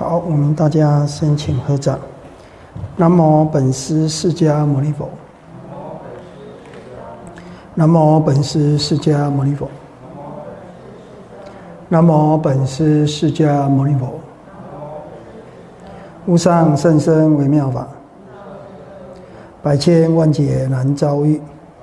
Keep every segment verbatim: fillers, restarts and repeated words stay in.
好，我们大家先请合掌。南无本师释迦牟尼佛。南无本师释迦牟尼佛。南无本师释迦牟尼佛。无上甚深微妙法，百千万劫难遭遇。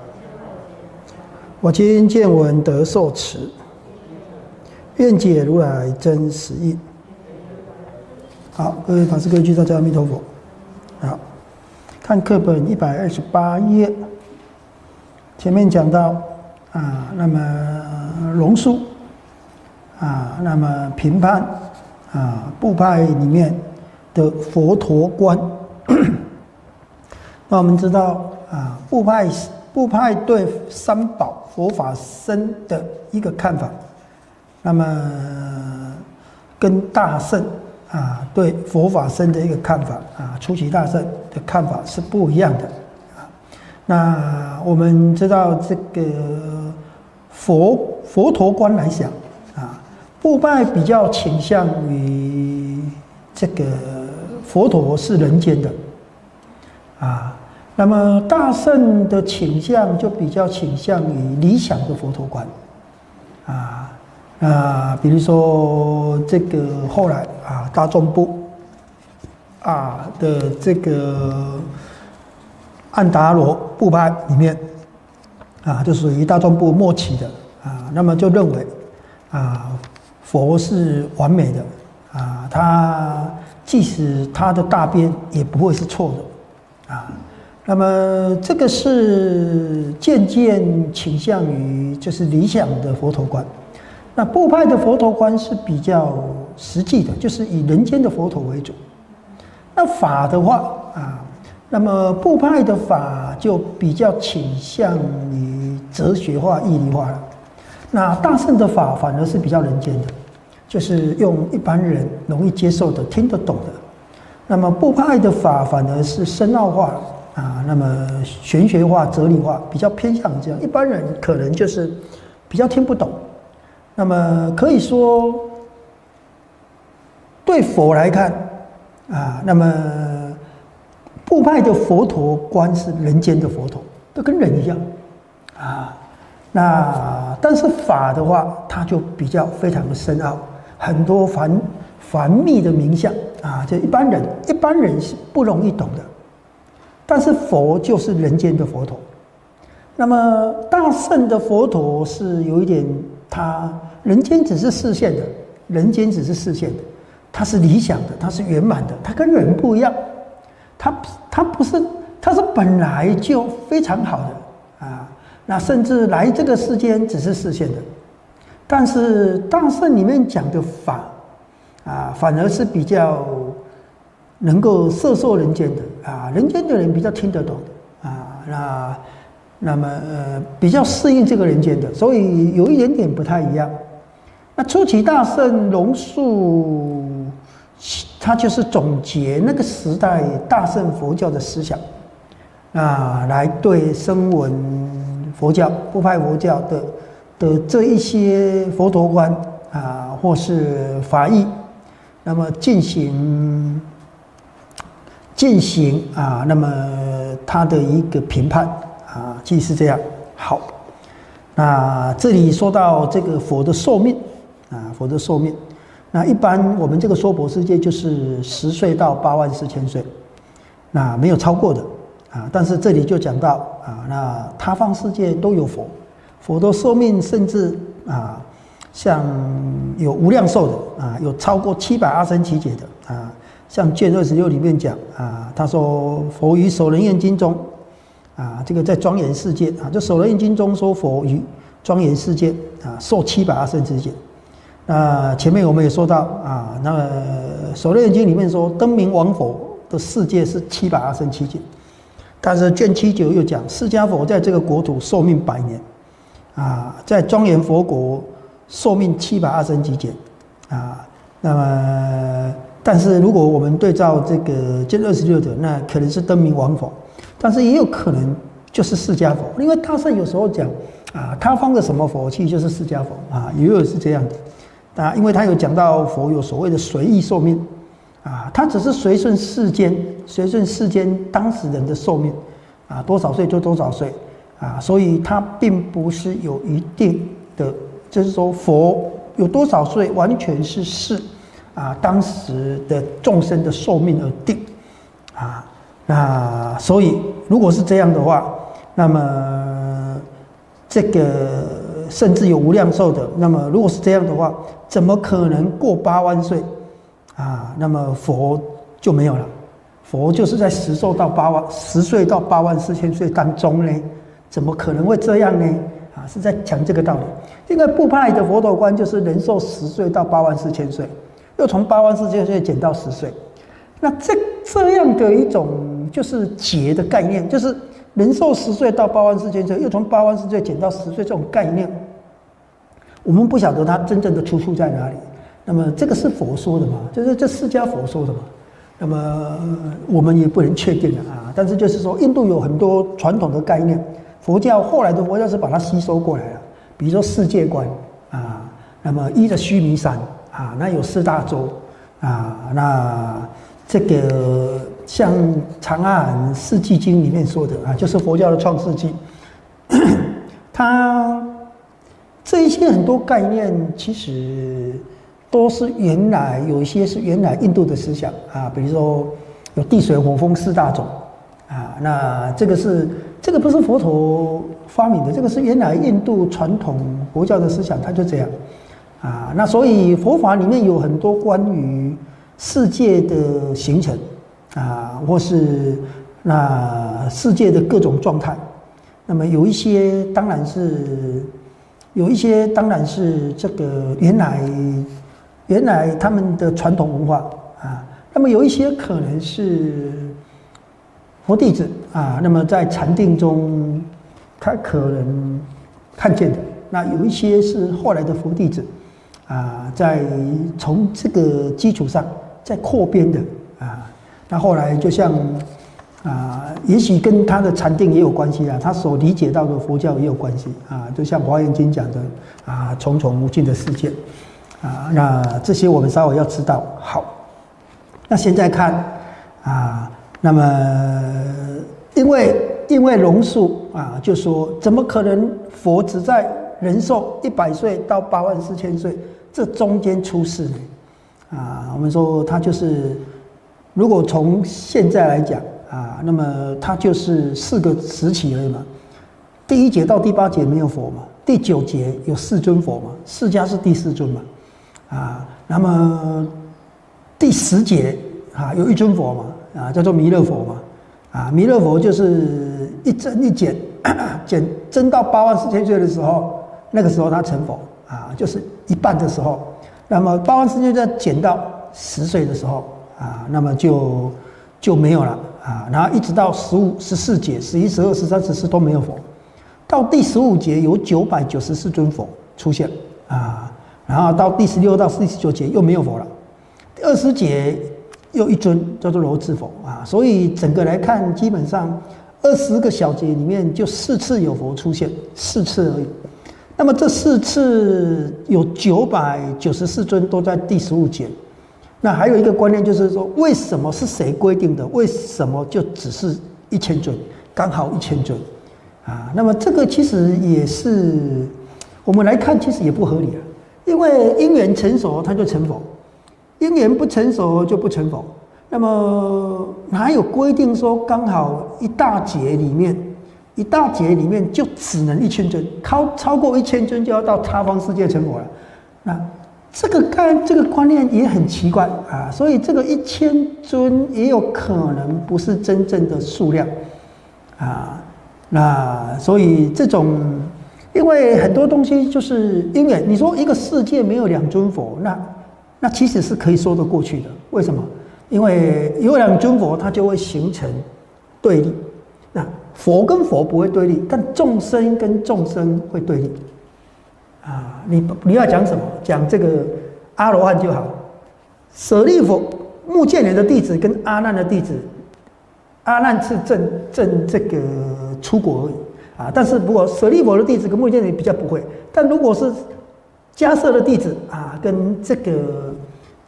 我今见闻得受持，愿解如来真实义。好，各位法师各位居大家阿弥陀佛。好，看课本一百二十八页，前面讲到啊，那么龙树啊，那么评判啊部派里面的佛陀观。那我们知道啊，部派部派对三宝佛法僧的一个看法，那么跟大乘啊对佛法僧的一个看法啊，初期大乘的看法是不一样的啊。那我们知道这个佛佛陀观来讲啊，部派比较倾向于这个佛陀是人间的啊。那么大乘的倾向就比较倾向于理想的佛陀观，啊啊，比如说这个后来啊大众部啊的这个安达罗部派里面啊，就属于大众部末期的啊，那么就认为啊佛是完美的啊，他即使他的大编也不会是错的啊。那么这个是渐渐倾向于就是理想的佛陀观，那部派的佛陀观是比较实际的，就是以人间的佛陀为主。那法的话啊，那么部派的法就比较倾向于哲学化、义理化了。那大乘的法反而是比较人间的，就是用一般人容易接受的、听得懂的。那么部派的法反而是深奥化啊，那么玄学化、哲理化，比较偏向这样，一般人可能就是比较听不懂。那么可以说，对佛来看啊，那么部派的佛陀观是人间的佛陀，都跟人一样啊。那但是法的话，它就比较非常的深奥，很多繁繁密的名相啊，就一般人一般人是不容易懂的。但是佛就是人间的佛陀，那么大乘的佛陀是有一点，他人间只是视线的，人间只是视线的，他是理想的，他是圆满的，他跟人不一样，他他不是，他是本来就非常好的啊，那甚至来这个世间只是视线的，但是大乘里面讲的法啊，反而是比较能够摄受人间的啊，人间的人比较听得懂的啊，那那么呃比较适应这个人间的，所以有一点点不太一样。那初期大乘龙树，他就是总结那个时代大乘佛教的思想啊，来对声闻佛教、部派佛教的的这一些佛陀观啊，或是法义，那么进行。进行啊，那么他的一个评判啊，即是这样。好，那这里说到这个佛的寿命啊，佛的寿命，那一般我们这个娑婆世界就是十岁到八万四千岁，那没有超过的啊。但是这里就讲到啊，那他方世界都有佛，佛的寿命甚至啊，像有无量寿的啊，有超过七百阿僧祇劫的啊。像卷二十六里面讲啊，他说佛于首楞严经中啊，这个在庄严世界啊，就首楞严经中说佛于庄严世界啊，受七百阿僧祇劫。那前面我们也说到啊，那首楞严经里面说灯明王佛的世界是七百阿僧祇劫，但是卷七九又讲释迦佛在这个国土寿命百年啊，在庄严佛国寿命七百阿僧祇劫啊，那么。但是如果我们对照这个卷二十六的，那可能是灯明王佛，但是也有可能就是释迦佛，因为大乘有时候讲啊，他方的什么佛其实就是释迦佛啊，也有是这样的啊，因为他有讲到佛有所谓的随意寿命啊，它只是随顺世间，随顺世间当时人的寿命，啊，多少岁就多少岁，啊，所以它并不是有一定的，就是说佛有多少岁，完全是视啊当时的众生的寿命而定，啊，那所以如果是这样的话，那么这个甚至有无量寿的，那么如果是这样的话，怎么可能过八万岁？啊，那么佛就没有了，佛就是在十寿到八万十岁到八万四千岁当中呢，怎么可能会这样呢？啊，是在讲这个道理。因为部派的佛陀观就是人寿十岁到八万四千岁，又从八万四千岁减到十岁，那这这样的一种就是劫的概念，就是人寿十岁到八万四千岁，又从八万四岁减到十岁这种概念，我们不晓得它真正的出处在哪里。那么这个是佛说的嘛？就是这释迦佛说的嘛？那么我们也不能确定了啊。但是就是说，印度有很多传统的概念，佛教后来的佛教是把它吸收过来了。比如说世界观啊，那么依着须弥山啊，那有四大洲啊，那这个像长阿含世纪经里面说的啊，就是佛教的创世纪，它这一些很多概念其实都是原来有一些是原来印度的思想啊，比如说有地水火风四大种啊，那这个是这个不是佛陀发明的，这个是原来印度传统佛教的思想，它就这样啊。那所以佛法里面有很多关于世界的形成啊，或是那世界的各种状态，那么有一些当然是有一些当然是这个原来。原来他们的传统文化啊，那么有一些可能是佛弟子啊，那么在禅定中他可能看见的，那有一些是后来的佛弟子啊，在从这个基础上再扩编的啊，那后来就像啊，也许跟他的禅定也有关系啊，他所理解到的佛教也有关系啊，就像《华严经》讲的啊，重重无尽的世界。啊，那这些我们稍微要知道。好，那现在看啊，那么因为因为龙树啊，就说怎么可能佛只在人寿一百岁到八万四千岁这中间出世呢？啊，我们说他就是，如果从现在来讲啊，那么他就是四个时期而已嘛。第一节到第八节没有佛嘛，第九节有四尊佛嘛，释迦是第四尊嘛。啊，那么第十节啊，有一尊佛嘛，啊，叫做弥勒佛嘛，啊，弥勒佛就是一增一减，减增到八万四千岁的时候，那个时候他成佛啊，就是一半的时候，那么八万四千岁减到十岁的时候啊，那么就就没有了啊，然后一直到十五、十四节、十一、十二、十三、十四都没有佛，到第十五节有九百九十四尊佛出现啊。然后到第十六到第十九节又没有佛了，第二十节又一尊叫做楼智佛啊，所以整个来看，基本上二十个小节里面就四次有佛出现，四次而已。那么这四次有九百九十四尊都在第十五节。那还有一个观念就是说，为什么是谁规定的？为什么就只是一千尊，刚好一千尊啊？那么这个其实也是我们来看，其实也不合理啊。因为因缘成熟，它就成佛；因缘不成熟就不成佛。那么哪有规定说刚好一大节里面，一大节里面就只能一千尊，超超过一千尊就要到他方世界成佛了？那这个概这个观念也很奇怪啊！所以这个一千尊也有可能不是真正的数量啊。那所以这种。因为很多东西就是因为你说一个世界没有两尊佛，那那其实是可以说得过去的。为什么？因为有两尊佛，它就会形成对立。那佛跟佛不会对立，但众生跟众生会对立。啊，你你要讲什么？讲这个阿罗汉就好。舍利弗、目犍连的弟子跟阿难的弟子，阿难是证证这个出国而已。啊，但是如果舍利弗的弟子跟目犍连比较不会，但如果是迦叶的弟子啊，跟这个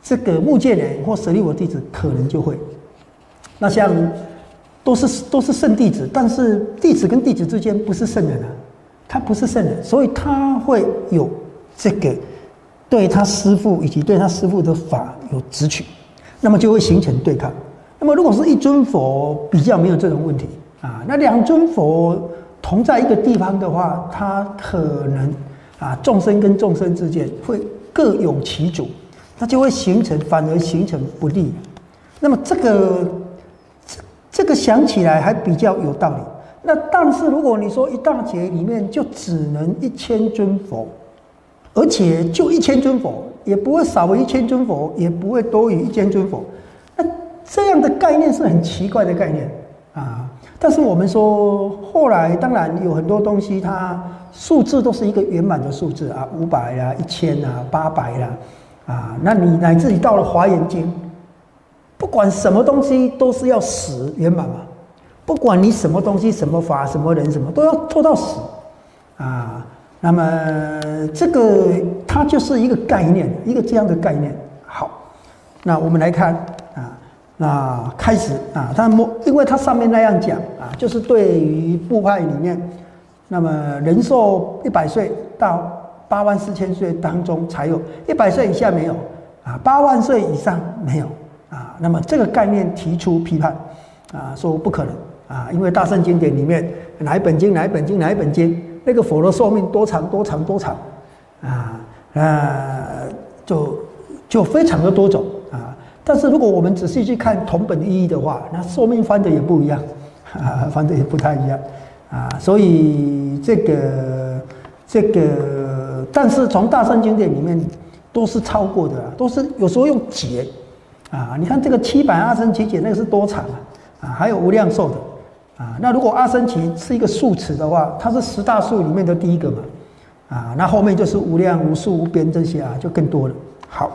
这个目犍连或舍利弗弟子可能就会。那像都是都是圣弟子，但是弟子跟弟子之间不是圣人啊，他不是圣人，所以他会有这个对他师父以及对他师父的法有执取，那么就会形成对抗。那么如果是一尊佛，比较没有这种问题啊。那两尊佛同在一个地方的话，他可能啊众生跟众生之间会各有其主，那就会形成反而形成不利。那么这个这这个想起来还比较有道理。那但是如果你说一大劫里面就只能一千尊佛，而且就一千尊佛，也不会少于一千尊佛，也不会多于一千尊佛，那这样的概念是很奇怪的概念啊。但是我们说后来当然有很多东西，它数字都是一个圆满的数字啊，五百啦、一千啦、八百啦啊。那你乃至于到了华严经，不管什么东西都是要十圆满嘛。不管你什么东西、什么法、什么人、什么，都要做到死啊。那么这个它就是一个概念，一个这样的概念。好，那我们来看啊，那开始啊，它因为它上面那样讲啊，就是对于部派里面，那么人寿一百岁到八万四千岁当中才有，一百岁以下没有啊，八万岁以上没有啊。那么这个概念提出批判啊，说不可能。啊，因为大乘经典里面哪一本经哪一本经哪一本经，那个佛的寿命多长多长多长，啊，呃，就就非常的多种啊。但是如果我们仔细去看同本意义的话，那寿命翻的也不一样，啊，翻的也不太一样啊。所以这个这个，但是从大乘经典里面都是超过的，都是有时候用劫啊。你看这个七百阿僧祇劫那个是多长啊？啊，还有无量寿的。啊，那如果阿僧祇是一个数词的话，它是十大数里面的第一个嘛，啊，那后面就是无量、无数、无边这些啊，就更多了。好，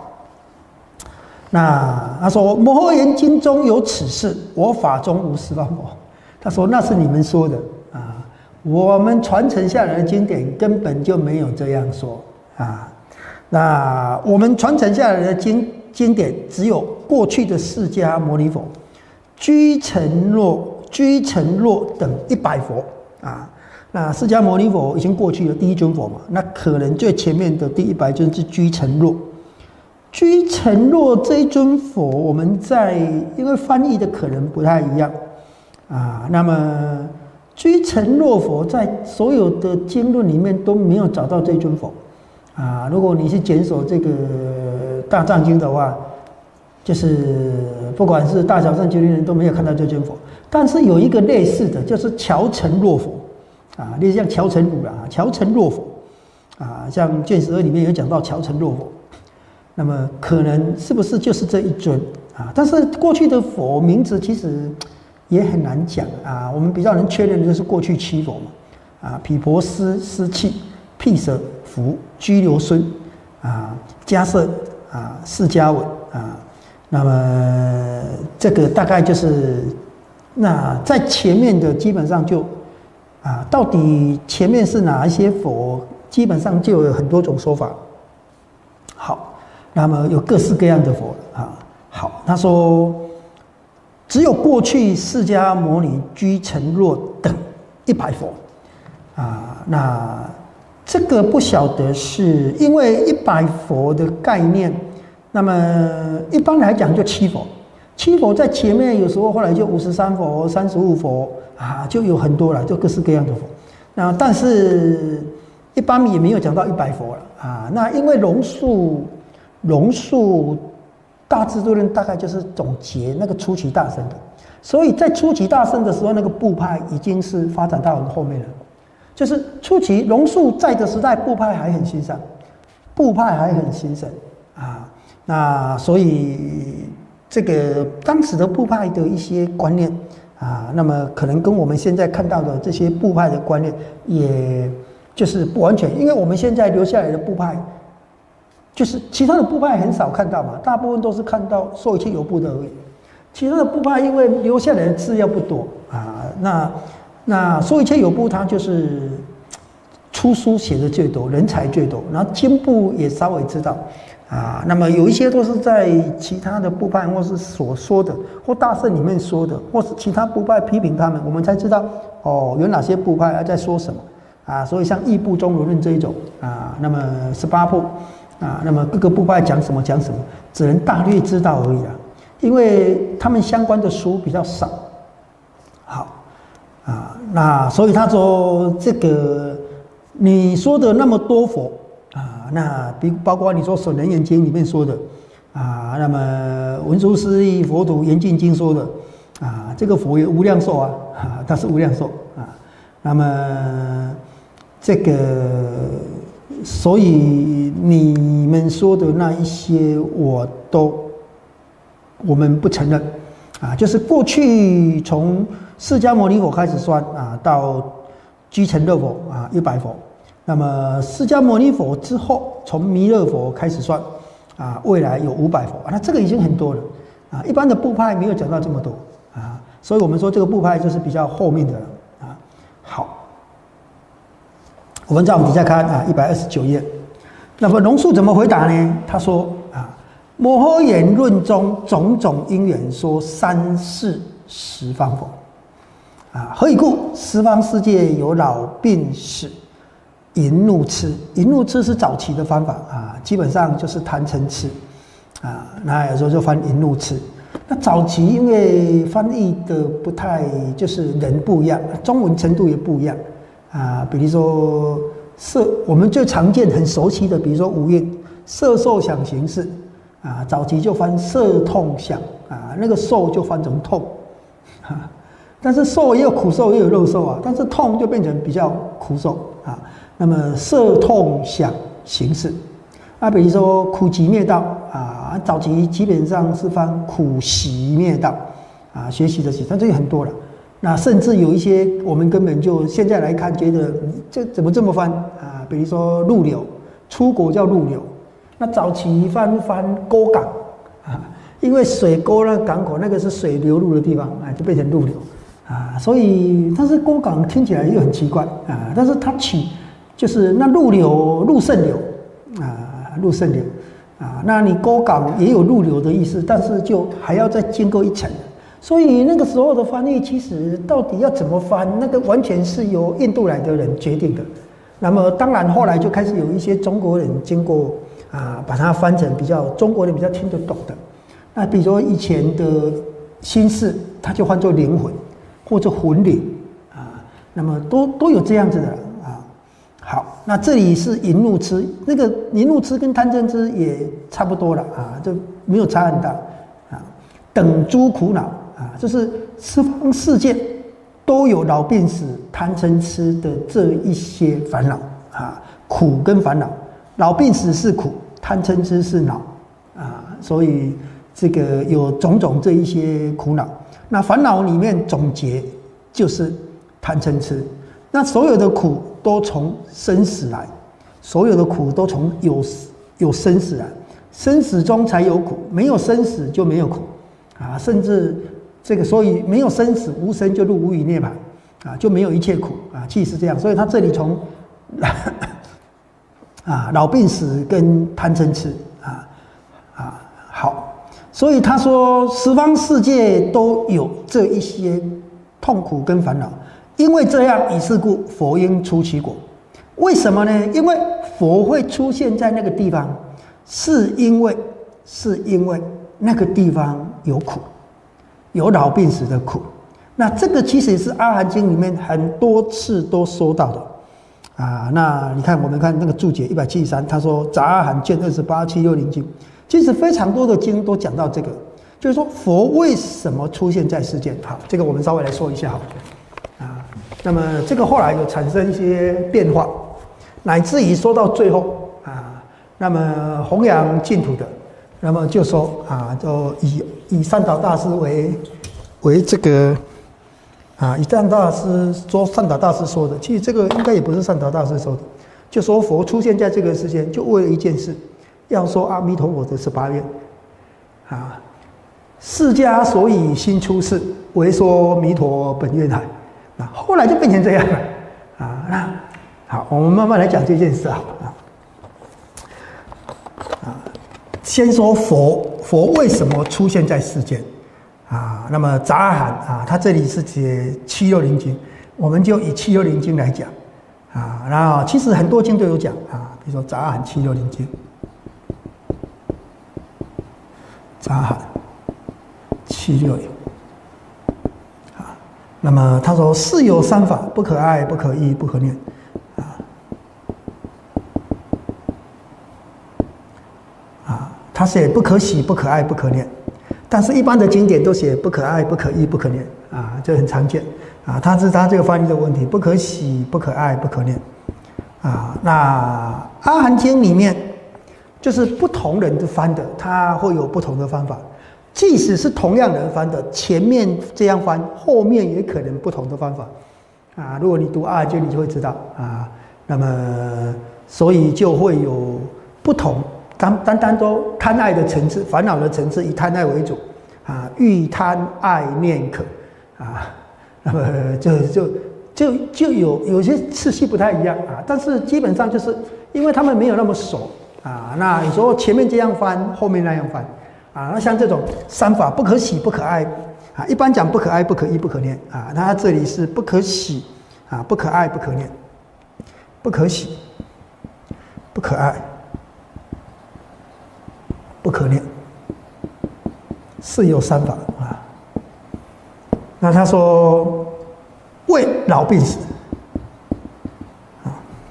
那他说《摩诃言经》中有此事，我法中无十方佛。他说那是你们说的啊，我们传承下来的经典根本就没有这样说啊。那我们传承下来的经经典只有过去的释迦牟尼佛、居城若。居城若等一百佛啊，那释迦牟尼佛已经过去了第一尊佛嘛，那可能最前面的第一百尊是居城若。居城若这一尊佛，我们在因为翻译的可能不太一样啊，那么居城若佛在所有的经论里面都没有找到这一尊佛啊。如果你是检索这个大藏经的话，就是不管是大小乘觉林人都没有看到这尊佛。但是有一个类似的，就是乔城若佛啊，类似像乔城儒啦，乔城若佛啊，像卷十二里面有讲到乔城若佛，那么可能是不是就是这一尊啊？但是过去的佛名字其实也很难讲啊，我们比较能确认的就是过去七佛嘛，啊，毗婆尸、尸弃、毗舍浮、居留孙啊、迦摄啊、释迦文啊，那么这个大概就是。那在前面的基本上就啊，到底前面是哪一些佛，基本上就有很多种说法。好，那么有各式各样的佛啊。好，他说只有过去释迦牟尼、居城若等一百佛啊。那这个不晓得是因为一百佛的概念，那么一般来讲就七佛。七佛在前面，有时候后来就五十三佛、三十五佛啊，就有很多了，就各式各样的佛。那但是一般也没有讲到一百佛了啊。那因为龙树龙树大智度论大概就是总结那个初期大乘的，所以在初期大乘的时候，那个部派已经是发展到很后面了。就是初期龙树在的时代，部派还很兴盛，部派还很兴盛啊。那所以。这个当时的部派的一些观念啊，那么可能跟我们现在看到的这些部派的观念，也就是不完全，因为我们现在留下来的部派，就是其他的部派很少看到嘛，大部分都是看到受一切有部的而已。其他的部派因为留下来的资料不多啊，那那受一切有部它就是出书写的最多，人才最多，然后经部也稍微知道。 啊，那么有一些都是在其他的部派或是所说的，或大圣里面说的，或是其他部派批评他们，我们才知道哦，有哪些部派在说什么啊。所以像异部中罗论这一种啊，那么十八部啊，那么各个部派讲什么讲什么，只能大略知道而已啦，因为他们相关的书比较少。好啊，那所以他说这个你说的那么多佛。啊，那比包括你说《损人言经》里面说的啊，那么文殊师利佛土严净经说的啊，这个佛有无量寿啊，啊，它是无量寿啊。那么这个，所以你们说的那一些，我都我们不承认啊。就是过去从释迦牟尼佛开始算啊，到居城乐佛啊，一百佛。那么释迦牟尼佛之后，从弥勒佛开始算，啊，未来有五百佛，那这个已经很多了，啊，一般的部派没有讲到这么多，啊，所以我们说这个部派就是比较后面的了，啊，好，我们再往底下看啊，一百二十九页，那么龙树怎么回答呢？他说啊，摩诃言论中种种因缘说三世十方佛，啊，何以故？十方世界有老病死。淫怒痴，淫怒痴是早期的方法啊，基本上就是贪嗔痴啊，那有时候就翻淫怒痴。那早期因为翻译的不太，就是人不一样，中文程度也不一样啊。比如说色，我们最常见很熟悉的，比如说五蕴色受想行识啊，早期就翻色痛想啊，那个受就翻成痛啊，但是受也有苦受，也有乐受啊，但是痛就变成比较苦受啊。那么色痛想行识，啊，比如说苦集灭道啊，早期基本上是翻苦习灭道啊，学习的习，但这也很多了。那甚至有一些我们根本就现在来看，觉得这怎么这么翻啊？比如说入流，出国叫入流，那早期翻翻沟港啊，因为水沟那港口那个是水流入的地方啊，就变成入流啊，所以但是沟港听起来又很奇怪啊，但是它取。就是那入流入圣流啊，入圣流啊，那你沟港也有入流的意思，但是就还要再经过一层，所以那个时候的翻译其实到底要怎么翻，那个完全是由印度来的人决定的。那么当然后来就开始有一些中国人经过啊，把它翻成比较中国人比较听得懂的。那比如说以前的心事，它就换作灵魂或者魂灵啊，那么都都有这样子的。好，那这里是淫怒痴，那个淫怒痴跟贪嗔痴也差不多了啊，就没有差很大啊。等诸苦恼啊，就是十方世界都有老病死、贪嗔痴的这一些烦恼啊，苦跟烦恼，老病死是苦，贪嗔痴是恼啊，所以这个有种种这一些苦恼。那烦恼里面总结就是贪嗔痴，那所有的苦。都从生死来，所有的苦都从有有生死来，生死中才有苦，没有生死就没有苦啊！甚至这个，所以没有生死，无生就入无余涅槃啊，就没有一切苦啊，即是这样。所以他这里从啊老病死跟贪嗔痴啊啊好，所以他说十方世界都有这一些痛苦跟烦恼。因为这样，以是故，佛应出其国。为什么呢？因为佛会出现在那个地方，是因为是因为那个地方有苦，有老病死的苦。那这个其实是《阿含经》里面很多次都说到的啊。那你看，我们看那个注解一百七十三，他说《杂阿含卷二十八七六零经》，其实非常多的经都讲到这个，就是说佛为什么出现在世间。好，这个我们稍微来说一下好了。那么这个后来有产生一些变化，乃至于说到最后啊，那么弘扬净土的，那么就说啊，就以以善导大师为为这个啊，以善导大师说善导大师说的，其实这个应该也不是善导大师说的，就说佛出现在这个世间，就为了一件事，要说阿弥陀佛的十八愿啊，释迦所以心出世，为说弥陀本愿海。后来就变成这样了啊！那好，我们慢慢来讲这件事好了啊。 先说佛，佛为什么出现在世间？啊，那么杂阿含啊，他这里是解七六零经，我们就以七六零经来讲啊。那其实很多经都有讲啊，比如说杂阿含七六零经，杂阿含七六零啊。那么他说：世有三法，不可爱，不可议，不可念啊啊。他写不可喜，不可爱，不可念。但是，一般的经典都写不可爱、不可议、不可念啊，这很常见啊。他是他这个翻译的问题，不可喜、不可爱、不可念啊。那阿含经里面，就是不同人的翻的，他会有不同的方法。即使是同样人翻的，前面这样翻，后面也可能不同的方法啊。如果你读阿含经，你就会知道啊。那么，所以就会有不同。单单单都贪爱的层次，烦恼的层次以贪爱为主，啊，欲贪爱念可，啊，那么就就就就有有些次序不太一样啊，但是基本上就是因为他们没有那么熟啊，那有时候前面这样翻，后面那样翻，啊，那像这种三法不可喜不可爱啊，一般讲不可爱不可议不可念啊，那它这里是不可喜啊不可爱不可念，不可喜不可爱。不可念，是有三法啊。那他说，为老病死啊。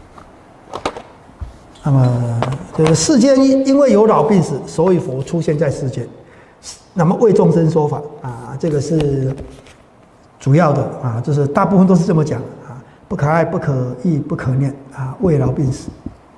那么这个世间因为有老病死，所以佛出现在世间。那么为众生说法啊，这个是主要的啊，就是大部分都是这么讲啊，不可爱、不可议、不可念啊，为老病死。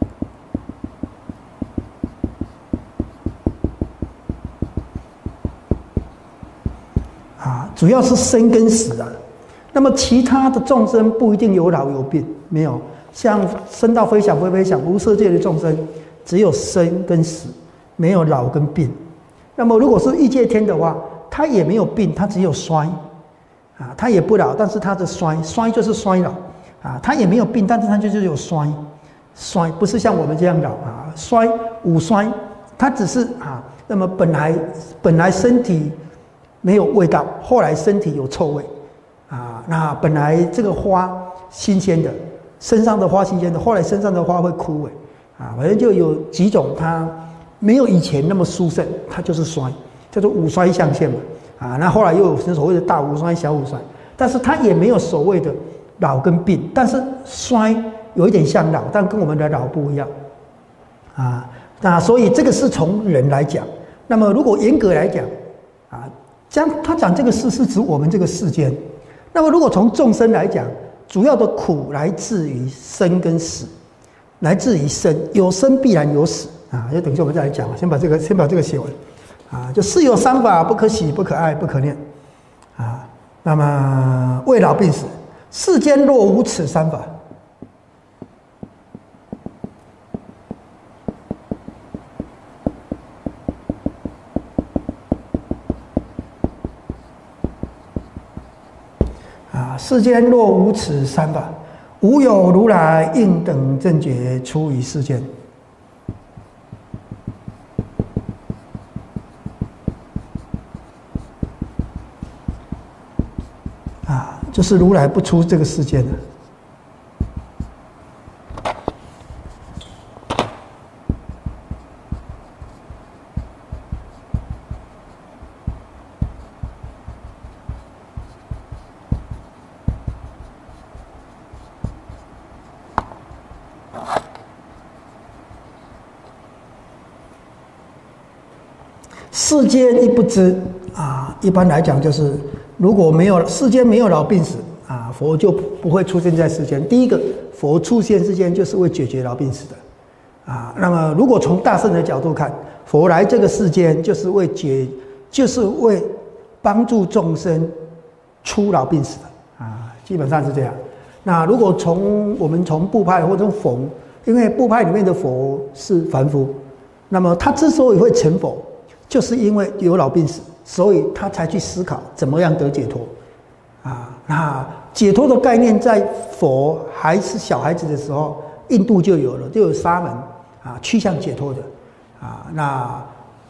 主要是生跟死啊，那么其他的众生不一定有老有病，没有像生到非想非非想无色界的众生，只有生跟死，没有老跟病。那么如果是欲界天的话，他也没有病，他只有衰啊，他也不老，但是他的衰衰就是衰老啊，他也没有病，但是他就是有衰衰，不是像我们这样老啊，衰五衰，他只是啊，那么本来本来身体没有味道，后来身体有臭味，啊，那本来这个花新鲜的，身上的花新鲜的，后来身上的花会枯萎，啊，反正就有几种它没有以前那么殊胜，它就是衰，叫做五衰象限嘛，啊，那后来又有所谓的大五衰、小五衰，但是它也没有所谓的老跟病，但是衰有一点像老，但跟我们的老不一样，啊，那所以这个是从人来讲，那么如果严格来讲，啊。将他讲这个事是指我们这个世间，那么如果从众生来讲，主要的苦来自于生跟死，来自于生，有生必然有死啊。就等一下我们再来讲，先把这个先把这个写完啊。就世有三法，不可喜，不可爱，不可念啊。那么为老病死，世间若无此三法。世间若无此三法，无有如来应等正觉出于世间。啊，就是如来不出这个世间的。世间一不知啊，一般来讲就是，如果没有世间没有老病死啊，佛就不会出现在世间。第一个，佛出现世间就是为解决老病死的啊。那么，如果从大圣的角度看，佛来这个世间就是为解，就是为帮助众生出老病死的啊，基本上是这样。那如果从我们从部派或者佛，因为部派里面的佛是凡夫，那么他之所以会成佛，就是因为有老病死，所以他才去思考怎么样得解脱啊。那解脱的概念在佛还是小孩子的时候，印度就有了，就有沙门啊趋向解脱的啊。那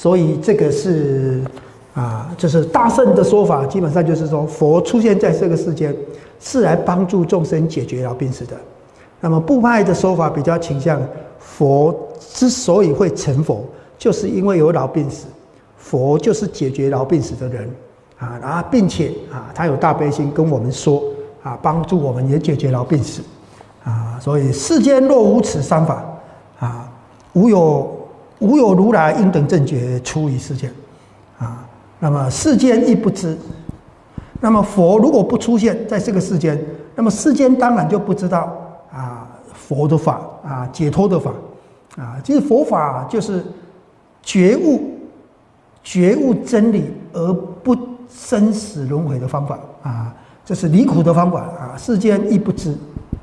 所以这个是啊，就是大乘的说法，基本上就是说佛出现在这个世间是来帮助众生解决老病死的。那么部派的说法比较倾向佛之所以会成佛，就是因为有老病死，佛就是解决老病死的人啊，然后并且啊，他有大悲心跟我们说啊，帮助我们也解决老病死啊，所以世间若无此三法啊，无有无有如来应等正觉出于世间啊，那么世间亦不知。那么佛如果不出现在这个世间，那么世间当然就不知道啊佛的法啊解脱的法啊，其实佛法就是觉悟觉悟真理而不生死轮回的方法啊，这是离苦的方法啊，世间亦不知。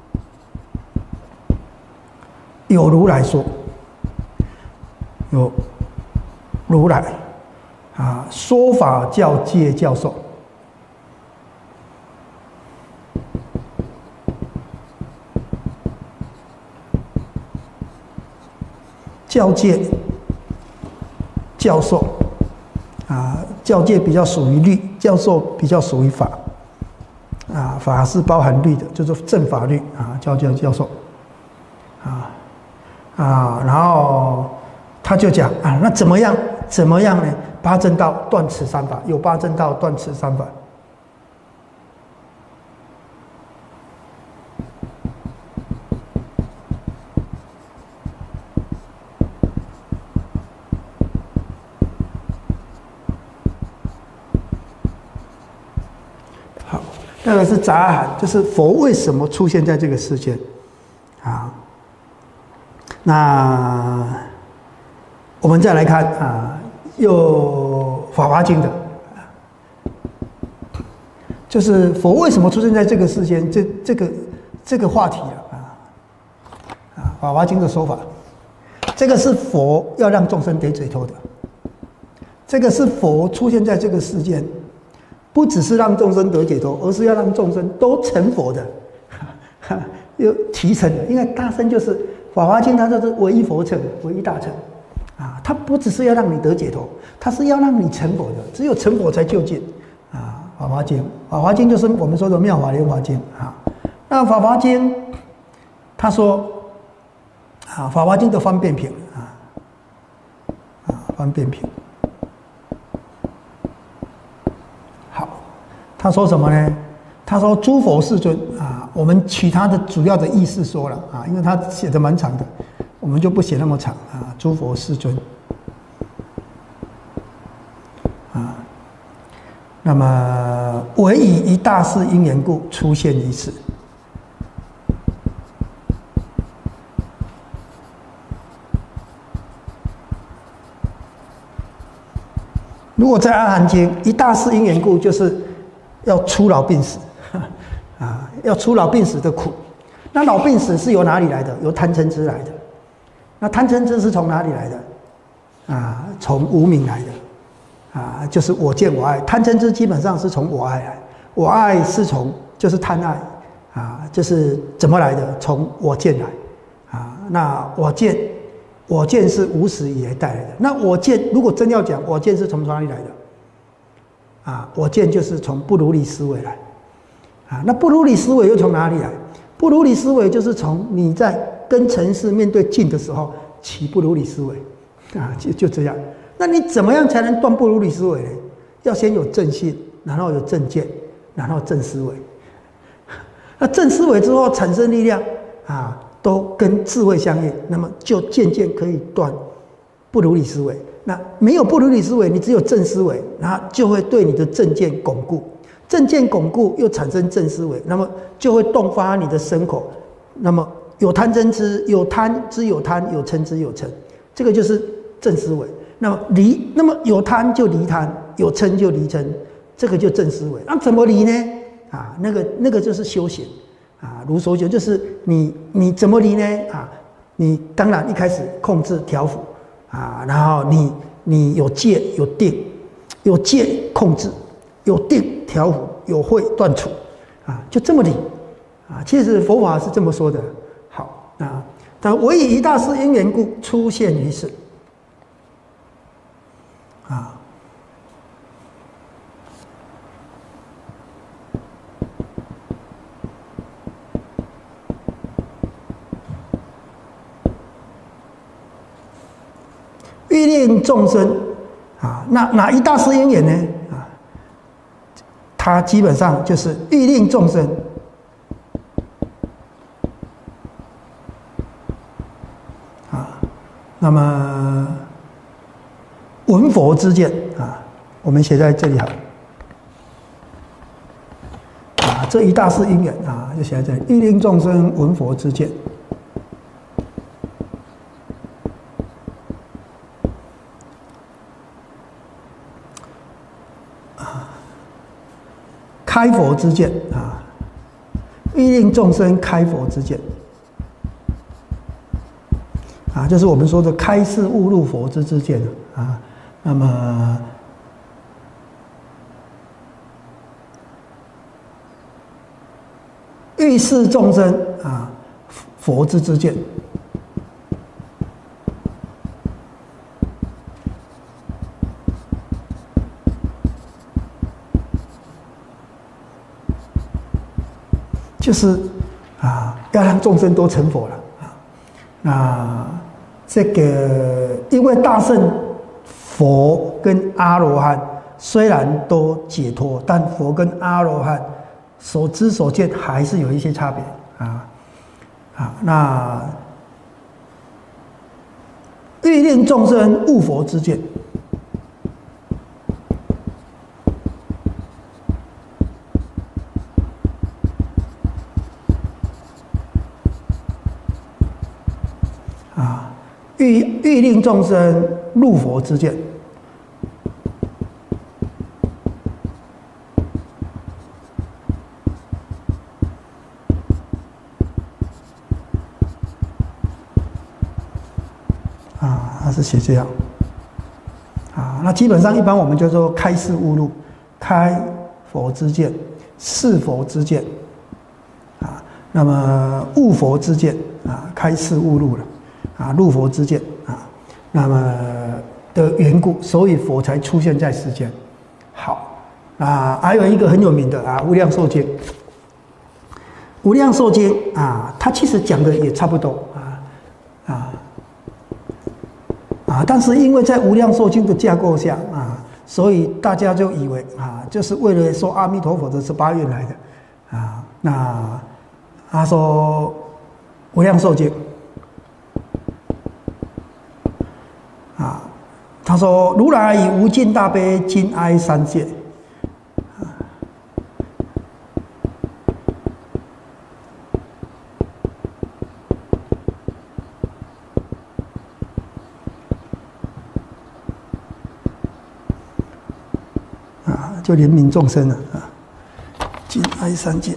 有如来说，有如来啊说法教戒教授。教戒、教授啊，教戒比较属于律，教授比较属于法啊，法是包含律的，就是正法律啊，教教教授啊啊，然后他就讲啊，那怎么样？怎么样呢？八正道断此三法，有八正道断此三法。那个是杂含，就是佛为什么出现在这个世间啊？那我们再来看啊，有《法华经》的，就是佛为什么出现在这个世间，这这个这个话题啊啊，《法华经》的说法，这个是佛要让众生得解脱的，这个是佛出现在这个世间。不只是让众生得解脱，而是要让众生都成佛的，又提成的。因为大乘就是《法华经》，它就是唯一佛乘，唯一大乘啊。它不只是要让你得解脱，它是要让你成佛的。只有成佛才究竟啊。《法华经》，《法华经》就是我们说的《妙法莲华经》啊。那《法华经》，他说啊，《法华经》的方便品啊啊，方便品。他说什么呢？他说诸佛世尊啊，我们取他的主要的意思说了啊，因为他写的蛮长的，我们就不写那么长啊。诸佛世尊啊，那么唯以一大事因缘故出现于世。如果在《阿含经》，一大事因缘故就是要出老病死，啊，要出老病死的苦。那老病死是由哪里来的？由贪嗔痴来的。那贪嗔痴是从哪里来的？啊，从无明来的。啊，就是我见我爱。贪嗔痴基本上是从我爱来，我爱是从就是贪爱，啊，就是怎么来的？从我见来。啊，那我见，我见是无始以来带来的。那我见，如果真要讲，我见是从哪里来的？啊，我见就是从不如理思维来，啊，那不如理思维又从哪里来？不如理思维就是从你在跟尘世面对境的时候起不如理思维，啊，就就这样。那你怎么样才能断不如理思维呢？要先有正信，然后有正见，然后正思维。那正思维之后产生力量，啊，都跟智慧相应，那么就渐渐可以断不如理思维。那没有不如理思维，你只有正思维，然后就会对你的正见巩固，正见巩固又产生正思维，那么就会动发你的身口，那么有贪嗔痴，有贪之有贪，有嗔之有嗔，这个就是正思维。那么离，那么有贪就离贪，有嗔就离嗔，这个就正思维。那怎么离呢？啊，那个那个就是修行啊，如所求，就是你你怎么离呢？啊，你当然一开始控制调伏。啊，然后你你有戒有定，有戒控制，有定调伏，有慧断除，啊，就这么理，啊，其实佛法是这么说的。好啊，但唯以一大事因缘故出现于世。 欲令众生啊，那哪一大师因缘呢？啊，它基本上就是欲令众生啊，那么闻佛之见啊，我们写在这里好。啊，这一大是因缘啊，就写在这里。欲令众生闻佛之见。啊，开佛之见啊，欲令众生开佛之见。啊，就是我们说的开示悟入佛之之见啊。那么。欲示众生啊，佛之之见。就是啊，要让众生都成佛了啊。那这个，因为大乘佛跟阿罗汉虽然都解脱，但佛跟阿罗汉所知所见还是有一些差别啊啊！那欲令众生悟佛之见啊，欲欲令众生入佛之见。是写这样啊，那基本上一般我们就说开示悟入，开佛之见，示佛之见啊，那么悟佛之见啊，开示悟入了啊，入佛之见啊，那么的缘故，所以佛才出现在世间。好啊，还有一个很有名的啊，《无量寿经》，《无量寿经》啊，它其实讲的也差不多啊啊。啊，但是因为在《无量寿经》的架构下啊，所以大家就以为啊，就是为了说阿弥陀佛的十八愿来的啊。那他说《无量寿经》啊，他说如来以无尽大悲尽哀三界。就怜悯众生了啊，尽哀三界。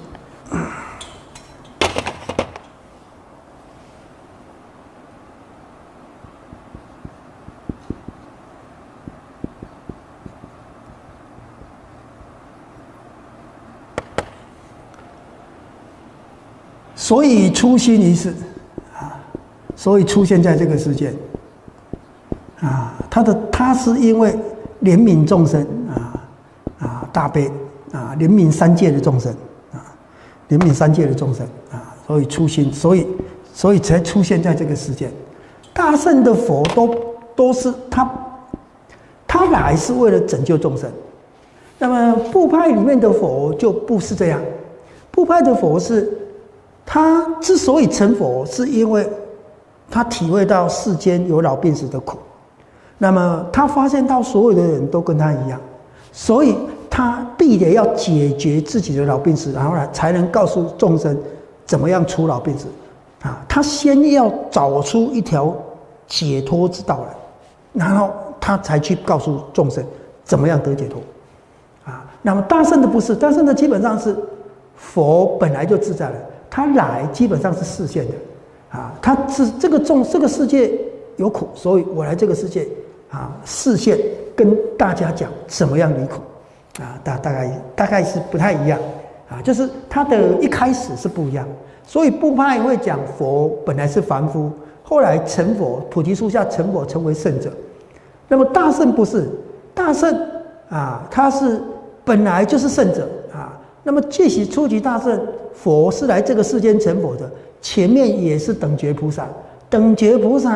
所以出心于世啊，所以出现在这个世界啊，他的他是因为怜悯众生啊。啊，大悲啊，怜悯三界的众生啊，怜悯三界的众生啊，所以出心，所以所以才出现在这个世界。大乘的佛都都是他，他来是为了拯救众生。那么部派里面的佛就不是这样，部派的佛是，他之所以成佛，是因为他体会到世间有老病死的苦，那么他发现到所有的人都跟他一样。所以他必得要解决自己的老病死，然后呢，才能告诉众生怎么样除老病死。啊，他先要找出一条解脱之道来，然后他才去告诉众生怎么样得解脱。啊，那么大乘的不是，大乘的基本上是佛本来就自在了，他来基本上是示现的。啊，他是这个众这个世界有苦，所以我来这个世界啊示现。跟大家讲怎么样离苦，啊，大大概大概是不太一样，啊，就是它的一开始是不一样，所以部派会讲佛本来是凡夫，后来成佛，菩提树下成佛，成为圣者。那么大乘不是，大乘啊，他是本来就是圣者啊。那么继续初级大乘，佛是来这个世间成佛的，前面也是等觉菩萨，等觉菩萨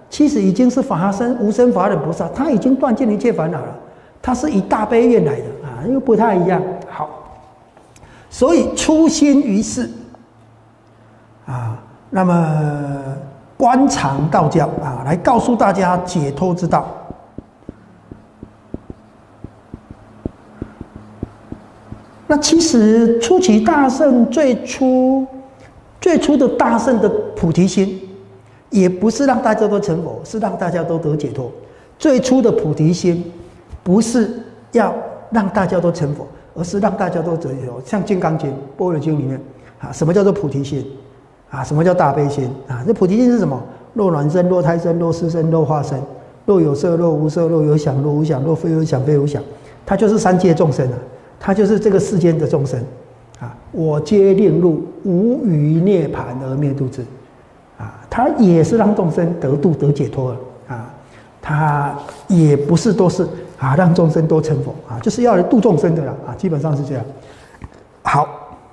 其实已经是法身无生法忍菩萨，他已经断尽一切烦恼了，他是以大悲愿来的啊，又不太一样。好，所以初心于世啊，那么观常道教啊，来告诉大家解脱之道。那其实初期大圣最初最初的大圣的菩提心，也不是让大家都成佛，是让大家都得解脱。最初的菩提心不是要让大家都成佛，而是让大家都得解脱。像《金刚经》《般若经》里面啊，什么叫做菩提心啊？什么叫大悲心啊？这菩提心是什么？若卵生，若胎生，若湿生，若化生，若有色，若无色，若有想，若无想，若非有想，非无想。它就是三界众生啊。它就是这个世间的众生，啊，我皆令入无余涅槃而灭度之，啊，它也是让众生得度得解脱了，啊，它也不是都是啊让众生都成佛啊，就是要来度众生的啦，啊，基本上是这样。好，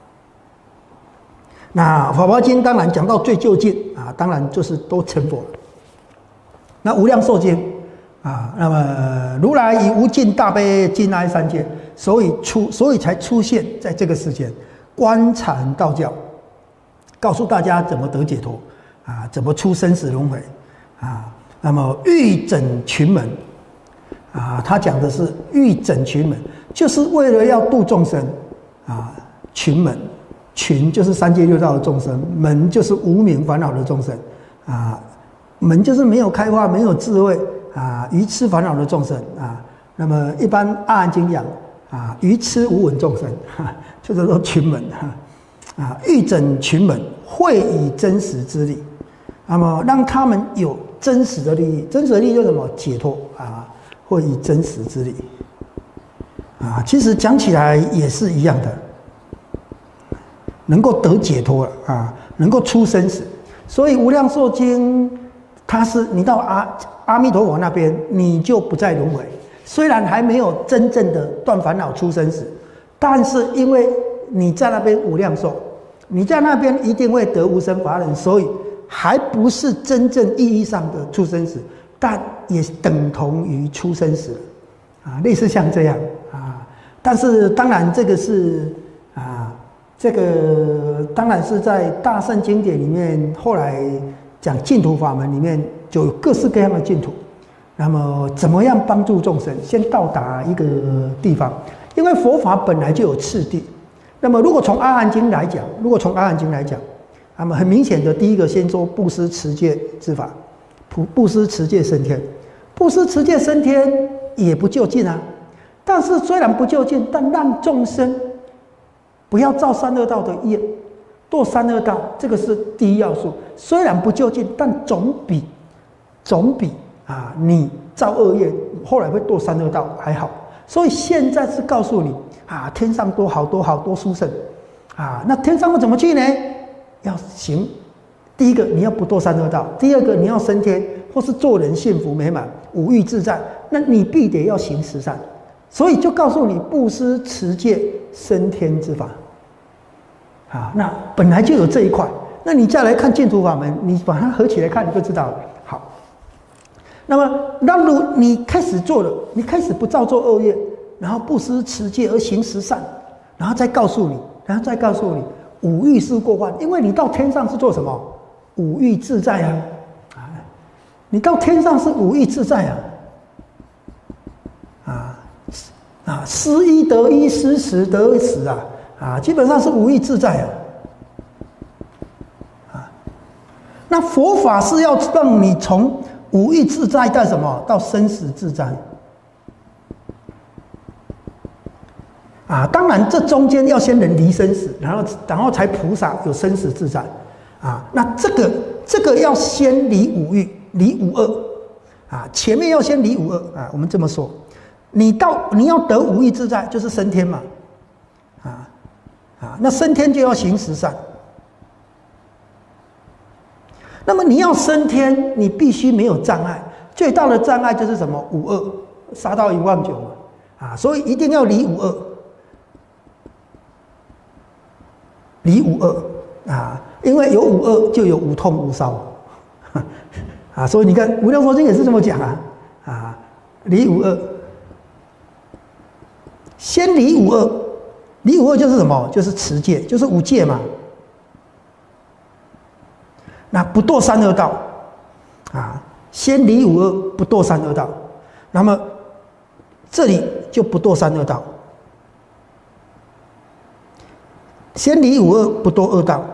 那《法华经》当然讲到最究竟啊，当然就是都成佛了。那《无量寿经》啊，那么如来以无尽大悲尽哀三界。所以出，所以才出现在这个世间，观禅道教，告诉大家怎么得解脱啊，怎么出生死轮回啊。那么欲整群门啊，他讲的是欲整群门，就是为了要度众生啊。群门，群就是三界六道的众生，门就是无明烦恼的众生啊。门就是没有开化、没有智慧啊、愚痴烦恼的众生啊。那么一般阿含经讲。啊，愚痴无闻众生，哈，就是说群门哈，啊，欲整群门，会以真实之力，那么让他们有真实的利益，真实的利益就是什么？解脱啊，会以真实之力，啊，其实讲起来也是一样的，能够得解脱了啊，能够出生死，所以《无量寿经》它是你到阿阿弥陀佛那边，你就不再轮回。虽然还没有真正的断烦恼出生死，但是因为你在那边无量寿，你在那边一定会得无生法忍，所以还不是真正意义上的出生死，但也等同于出生死啊，类似像这样啊。但是当然这个是啊，这个当然是在大乘经典里面，后来讲净土法门里面就有各式各样的净土。那么怎么样帮助众生先到达一个地方？因为佛法本来就有次第。那么如果从阿含经来讲，如果从阿含经来讲，那么很明显的，第一个先说布施持戒之法，布布施持戒升天，布施持戒升天也不究竟啊。但是虽然不究竟，但让众生不要造三恶道的业，堕三恶道，这个是第一要素。虽然不究竟，但总比总比。啊，你造恶业，后来会堕三恶道还好，所以现在是告诉你啊，天上多好多好多殊胜啊，那天上我怎么去呢？要行，第一个你要不堕三恶道，第二个你要升天，或是做人幸福美满、五欲自在，那你必得要行十善，所以就告诉你布施持戒升天之法啊，那本来就有这一块，那你再来看净土法门，你把它合起来看，你就知道了。好。那么，那如你开始做了，你开始不造作恶业，然后不施持戒而行十善，然后再告诉你，然后再告诉你，五欲是过患，因为你到天上是做什么？五欲自在啊！啊，你到天上是五欲自在啊！啊啊，失一得一，失十得十啊！啊，基本上是五欲自在啊！啊，那佛法是要让你从五欲自在到什么？到生死自在啊！当然，这中间要先能离生死，然后然后才菩萨有生死自在啊。那这个这个要先离五欲，离五恶啊。前面要先离五恶啊。我们这么说，你到你要得五欲自在，就是升天嘛啊啊。那升天就要行十善。那么你要升天，你必须没有障碍。最大的障碍就是什么？五恶，杀到一万九嘛，啊，所以一定要离五恶，离五恶啊，因为有五恶就有五痛无烧， 啊，所以你看《无量寿经》也是这么讲啊，啊，离无二，先离无二，离无二就是什么？就是持戒，就是五戒嘛。那不堕三恶道，啊，先离无二，不堕三恶道。那么这里就不堕三恶道，先离无二，不堕恶道，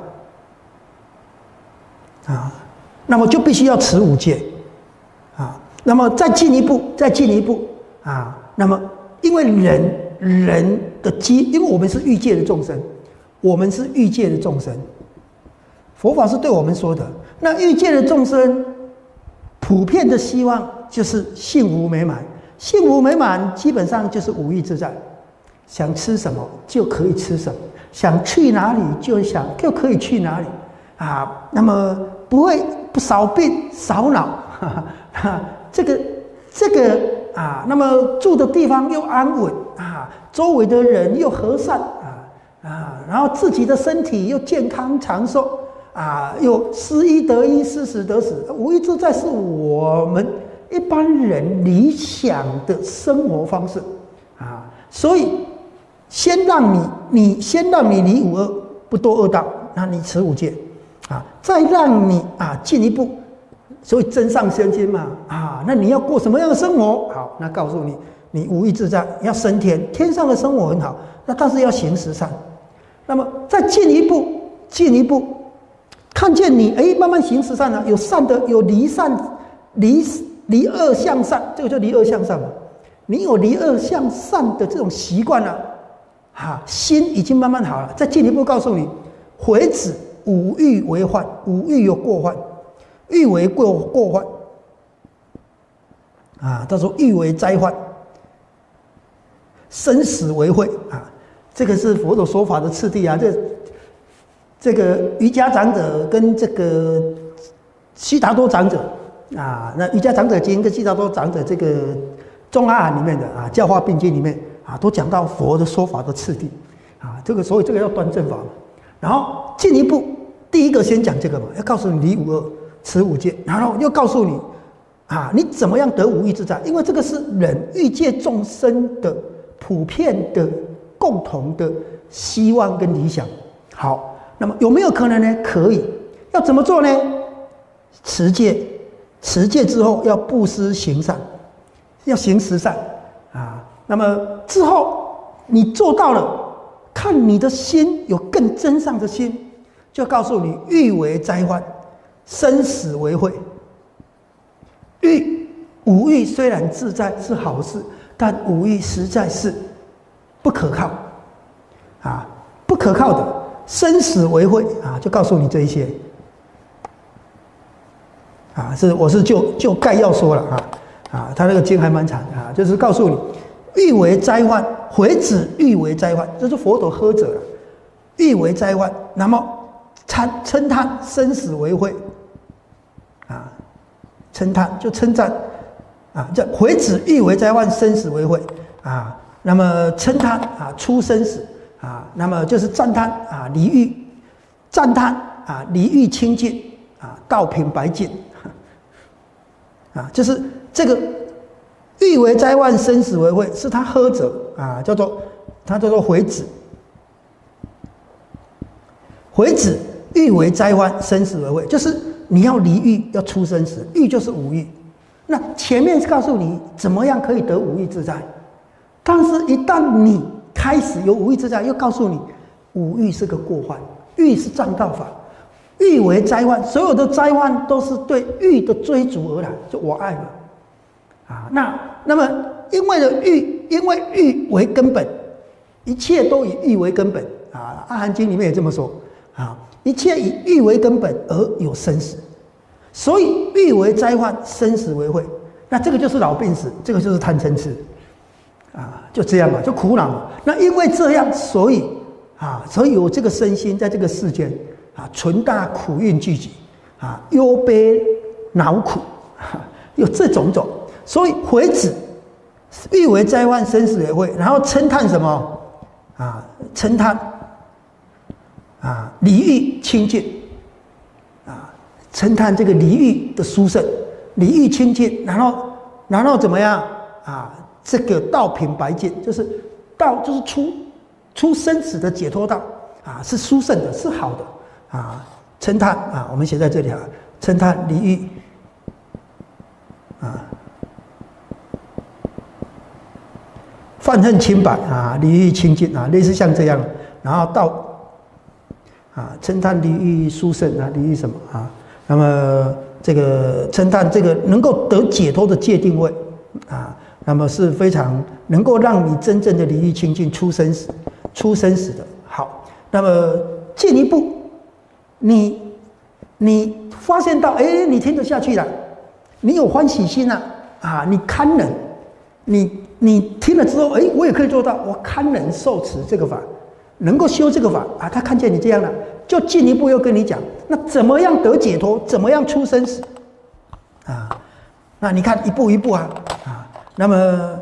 啊，那么就必须要持五戒，啊，那么再进一步，再进一步，啊，那么因为人人的基，因为我们是欲界的众生，我们是欲界的众生。佛法是对我们说的，那欲界的众生普遍的希望就是幸福美满，幸福美满基本上就是五欲自在，想吃什么就可以吃什么，想去哪里就想就可以去哪里啊，那么不会不少病少恼，哈哈，这个这个啊，那么住的地方又安稳啊，周围的人又和善啊啊，然后自己的身体又健康长寿。啊，又失一得一，失时得时，无欲自在是我们一般人理想的生活方式啊。所以，先让你，你先让你离五恶，不堕恶道，那你持五戒啊，再让你啊进一步，所以增上仙心嘛啊，那你要过什么样的生活？好，那告诉你，你无欲自在，要升天，天上的生活很好，那但是要行十善。那么再进一步，进一步。看见你哎，慢慢行十善了，有善的，有离善，离离恶向善，这个就离恶向善嘛。你有离恶向善的这种习惯了，哈，心已经慢慢好了。再进一步告诉你，悔止五欲为患，五欲有过患，欲为过过患，啊，他说欲为灾患，生死为慧啊，这个是佛陀说法的次第啊，这。这个瑜伽长者跟这个悉达多长者啊，那瑜伽长者经跟悉达多长者这个中阿含里面的啊教化并经里面啊，都讲到佛的说法的次第啊，这个所以这个要端正法嘛。然后进一步，第一个先讲这个嘛，要告诉你离五恶，持五戒，然后又告诉你啊，你怎么样得五欲自在，因为这个是人欲界众生的普遍的共同的希望跟理想。好。那么有没有可能呢？可以，要怎么做呢？持戒，持戒之后要布施行善，要行十善啊。那么之后你做到了，看你的心有更真上的心，就告诉你欲为灾患，生死为慧。欲五欲虽然自在是好事，但五欲实在是不可靠啊，不可靠的。生死为慧啊，就告诉你这一些啊，是我是就就概要说了啊啊，他那个经还蛮长啊，就是告诉你欲为灾患，悔止欲为灾患，这是佛陀喝者了，欲为灾患，那么称称叹生死为慧啊，称叹就称赞啊，叫悔止欲为灾患，生死为慧啊，那么称叹啊出生死。啊，那么就是赞叹啊，离欲，赞叹啊，离欲清净啊，道品白净，啊，就是这个欲为灾患，生死为慧，是他喝者啊，叫做他叫做悔止，悔止欲为灾患，生死为慧，就是你要离欲，要出生死，欲就是五欲。那前面告诉你怎么样可以得五欲自在，但是一旦你开始有五欲自在，又告诉你五欲是个过患，欲是障道法，欲为灾患，所有的灾患都是对欲的追逐而来，就我爱了啊。那那么因为了欲，因为欲为根本，一切都以欲为根本啊。阿含经里面也这么说啊，一切以欲为根本而有生死，所以欲为灾患，生死为慧。那这个就是老病死，这个就是贪嗔痴。啊，就这样嘛，就苦恼嘛。那因为这样，所以啊，所以有这个身心在这个世间啊，存大苦运聚集啊，忧悲恼苦，啊、有这种种。所以悔止，欲为灾患，生死为慧，然后称叹什么啊？称叹啊，离欲清净啊，称叹这个离欲的殊胜离欲清净，然后然后怎么样啊？这个道品白净，就是道就是出出生死的解脱道啊，是殊胜的，是好的啊。嗔叹啊，我们写在这里啊，嗔叹离欲啊，泛恨清白啊，离欲清净啊，类似像这样，然后到啊，嗔叹离欲殊胜啊，离欲什么啊？那么这个嗔叹这个能够得解脱的界定位啊，那么是非常能够让你真正的离欲清净，出生死，出生死的。好，那么进一步，你你发现到，哎，你听得下去了，你有欢喜心了啊，你堪忍，你你听了之后，哎，我也可以做到，我堪忍受持这个法，能够修这个法啊，他看见你这样了，就进一步又跟你讲，那怎么样得解脱，怎么样出生死啊？那你看一步一步啊啊，那么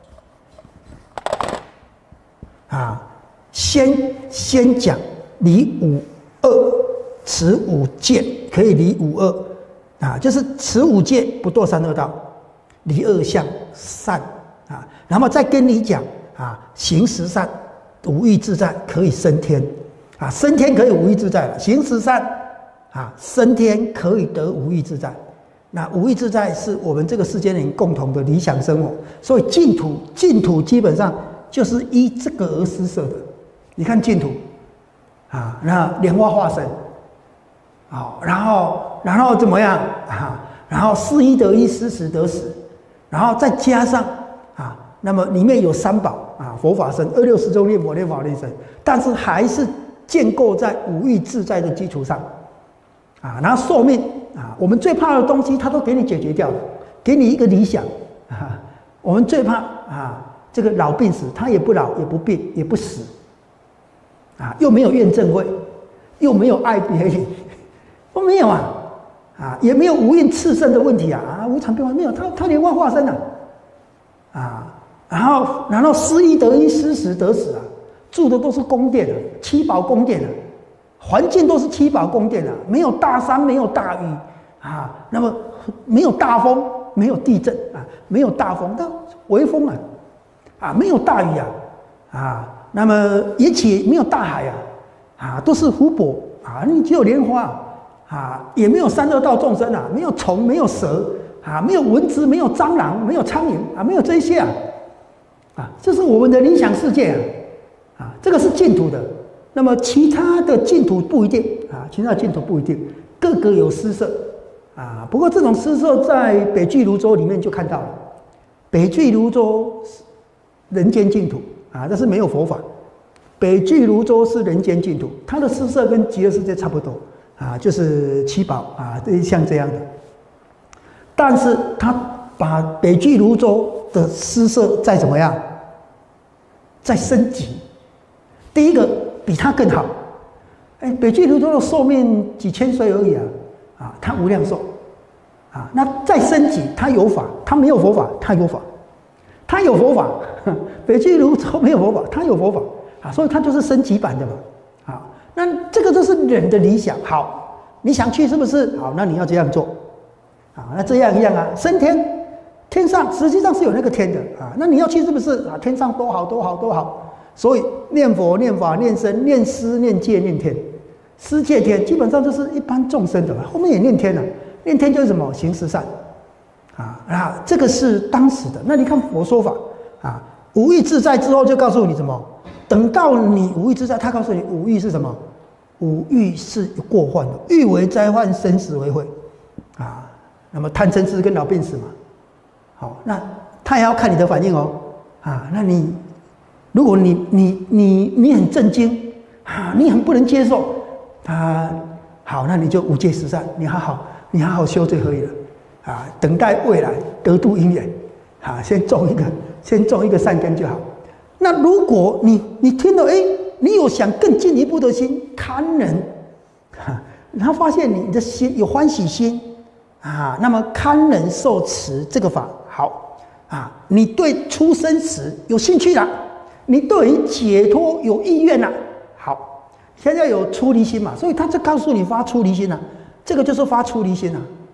啊，先先讲离五恶，持五戒可以离五恶啊，就是持五戒不堕三恶道，离恶相善啊，然后再跟你讲啊，行十善，无欲自在可以升天啊，升天可以无欲自在了，行十善啊，升天可以得无欲自在。那无欲自在是我们这个世间人共同的理想生活，所以净土净土基本上就是依这个而施设的。你看净土啊，那莲花化身，好，然后然后怎么样啊？然后失一得一，失十得十，然后再加上啊，那么里面有三宝啊，佛法身、二六十咒念佛、念法念僧，但是还是建构在无欲自在的基础上啊，然后寿命。啊，我们最怕的东西，它都给你解决掉了，给你一个理想啊。我们最怕啊，这个老病死，他也不老，也不病，也不死，啊，又没有怨憎会，又没有爱别离，都没有啊，啊，也没有无印炽盛的问题啊，啊，无常变化没有，他他莲花化身啊，啊，然后然后失一得一，失十得十啊，住的都是宫殿啊，七宝宫殿啊。环境都是七宝宫殿啊，没有大山，没有大雨啊，那么没有大风，没有地震啊，没有大风，但微风啊，啊，没有大雨啊，啊，那么也且没有大海啊，啊，都是湖泊啊，你只有莲花啊，也没有三恶道众生啊，没有虫，没有蛇啊，没有蚊子，没有蟑螂，没有苍蝇啊，没有这些啊，啊，这是我们的理想世界啊，啊，这个是净土的。那么其他的净土不一定啊，其他的净土不一定，各个有施设啊。不过这种施设在北俱泸州里面就看到了，北俱泸州人间净土啊，但是没有佛法。北俱泸州是人间净土，它的施设跟极乐世界差不多啊，就是七宝啊，像这样的。但是他把北俱泸州的施设再怎么样，再升级。第一个。比它更好，哎，北俱泸州的寿命几千岁而已啊，啊，它无量寿，啊，那再升级，它有法，它没有佛法，它有法，它有佛法，北俱泸州没有佛法，它有佛法，啊，所以它就是升级版的嘛，啊，那这个都是人的理想，好，你想去是不是？好，那你要这样做，啊，那这样一样啊，升天，天上实际上是有那个天的啊，那你要去是不是？啊，天上多好多好多好。所以念佛、念法、念僧、念施、念戒、念天，施戒天基本上就是一般众生的，后面也念天了。念天就是什么？行十善啊，那这个是当时的。那你看佛说法啊，无欲自在之后就告诉你什么？等到你无欲自在，他告诉你无欲是什么？无欲是过患的，欲为灾患，生死为慧啊。那么贪嗔痴跟老病死嘛，好，那他也要看你的反应哦啊，那你。如果你你你你很震惊啊，你很不能接受，啊，好，那你就五戒十善，你好好你好好修就可以了，啊，等待未来得度因缘，啊，先种一个先种一个善根就好。那如果你你听了，哎，你有想更进一步的心，堪忍，啊，然后发现你的心有欢喜心，啊，那么堪忍受持这个法好，啊，你对出生死有兴趣了。你对于解脱有意愿了，好，现在有出离心嘛，所以他就告诉你发出离心了，这个就是发出离心了，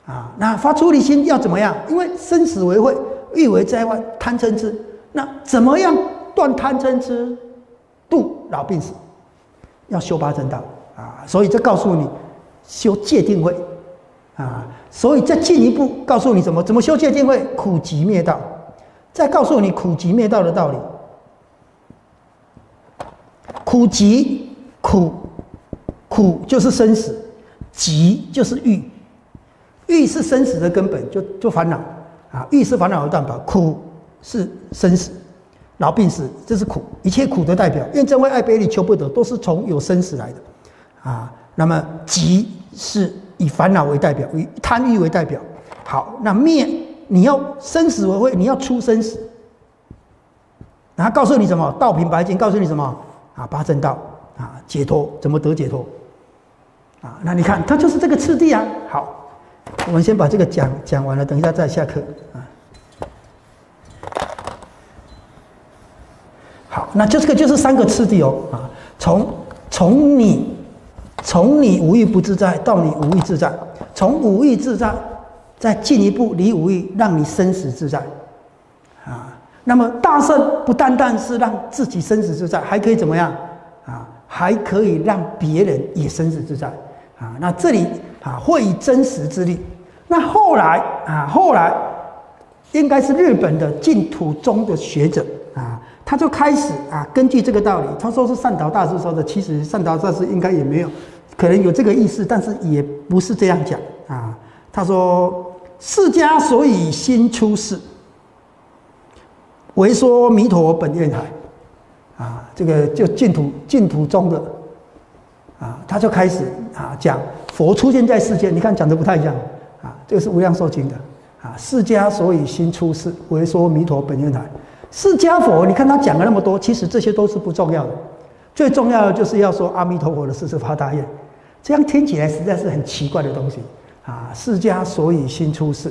啊，那发出离心要怎么样？因为生死为会，欲为在外，贪嗔痴。那怎么样断贪嗔痴，度老病死？要修八正道啊！所以这告诉你修戒定慧啊。所以再进一步告诉你怎么怎么修戒定慧，苦集灭道。再告诉你苦集灭道的道理。苦集苦苦就是生死，集就是欲。欲是生死的根本，就就烦恼啊！欲是烦恼的断法，苦是生死、老病死，这是苦，一切苦的代表。愿真为爱悲离求不得，都是从有生死来的啊。那么集是以烦恼为代表，以贪欲为代表。好，那灭你要生死为会，你要出生死，然后告诉你什么？道品白净，告诉你什么？啊，八正道啊，解脱怎么得解脱？啊，那你看，它就是这个次第啊。好。我们先把这个讲讲完了，等一下再下课啊。好，那就这个就是三个次第哦啊，从从你从你无欲不自在到你无欲自在，从无欲自在再进一步离无欲，让你生死自在啊。那么大圣不单单是让自己生死自在，还可以怎么样啊？还可以让别人也生死自在啊。那这里。啊，会以真实之力。那后来啊，后来应该是日本的净土宗的学者啊，他就开始啊，根据这个道理，他说是善导大师说的，其实善导大师应该也没有，可能有这个意思，但是也不是这样讲啊。他说，释迦所以心出世，为说弥陀本愿海啊，这个就净土净土宗的。啊，他就开始啊讲佛出现在世间，你看讲的不太一样啊。这个是无量寿经的啊，释迦所以心出世，为说弥陀本愿海。释迦佛，你看他讲了那么多，其实这些都是不重要的，最重要的就是要说阿弥陀佛的四十八大愿。这样听起来实在是很奇怪的东西啊。释迦所以心出世，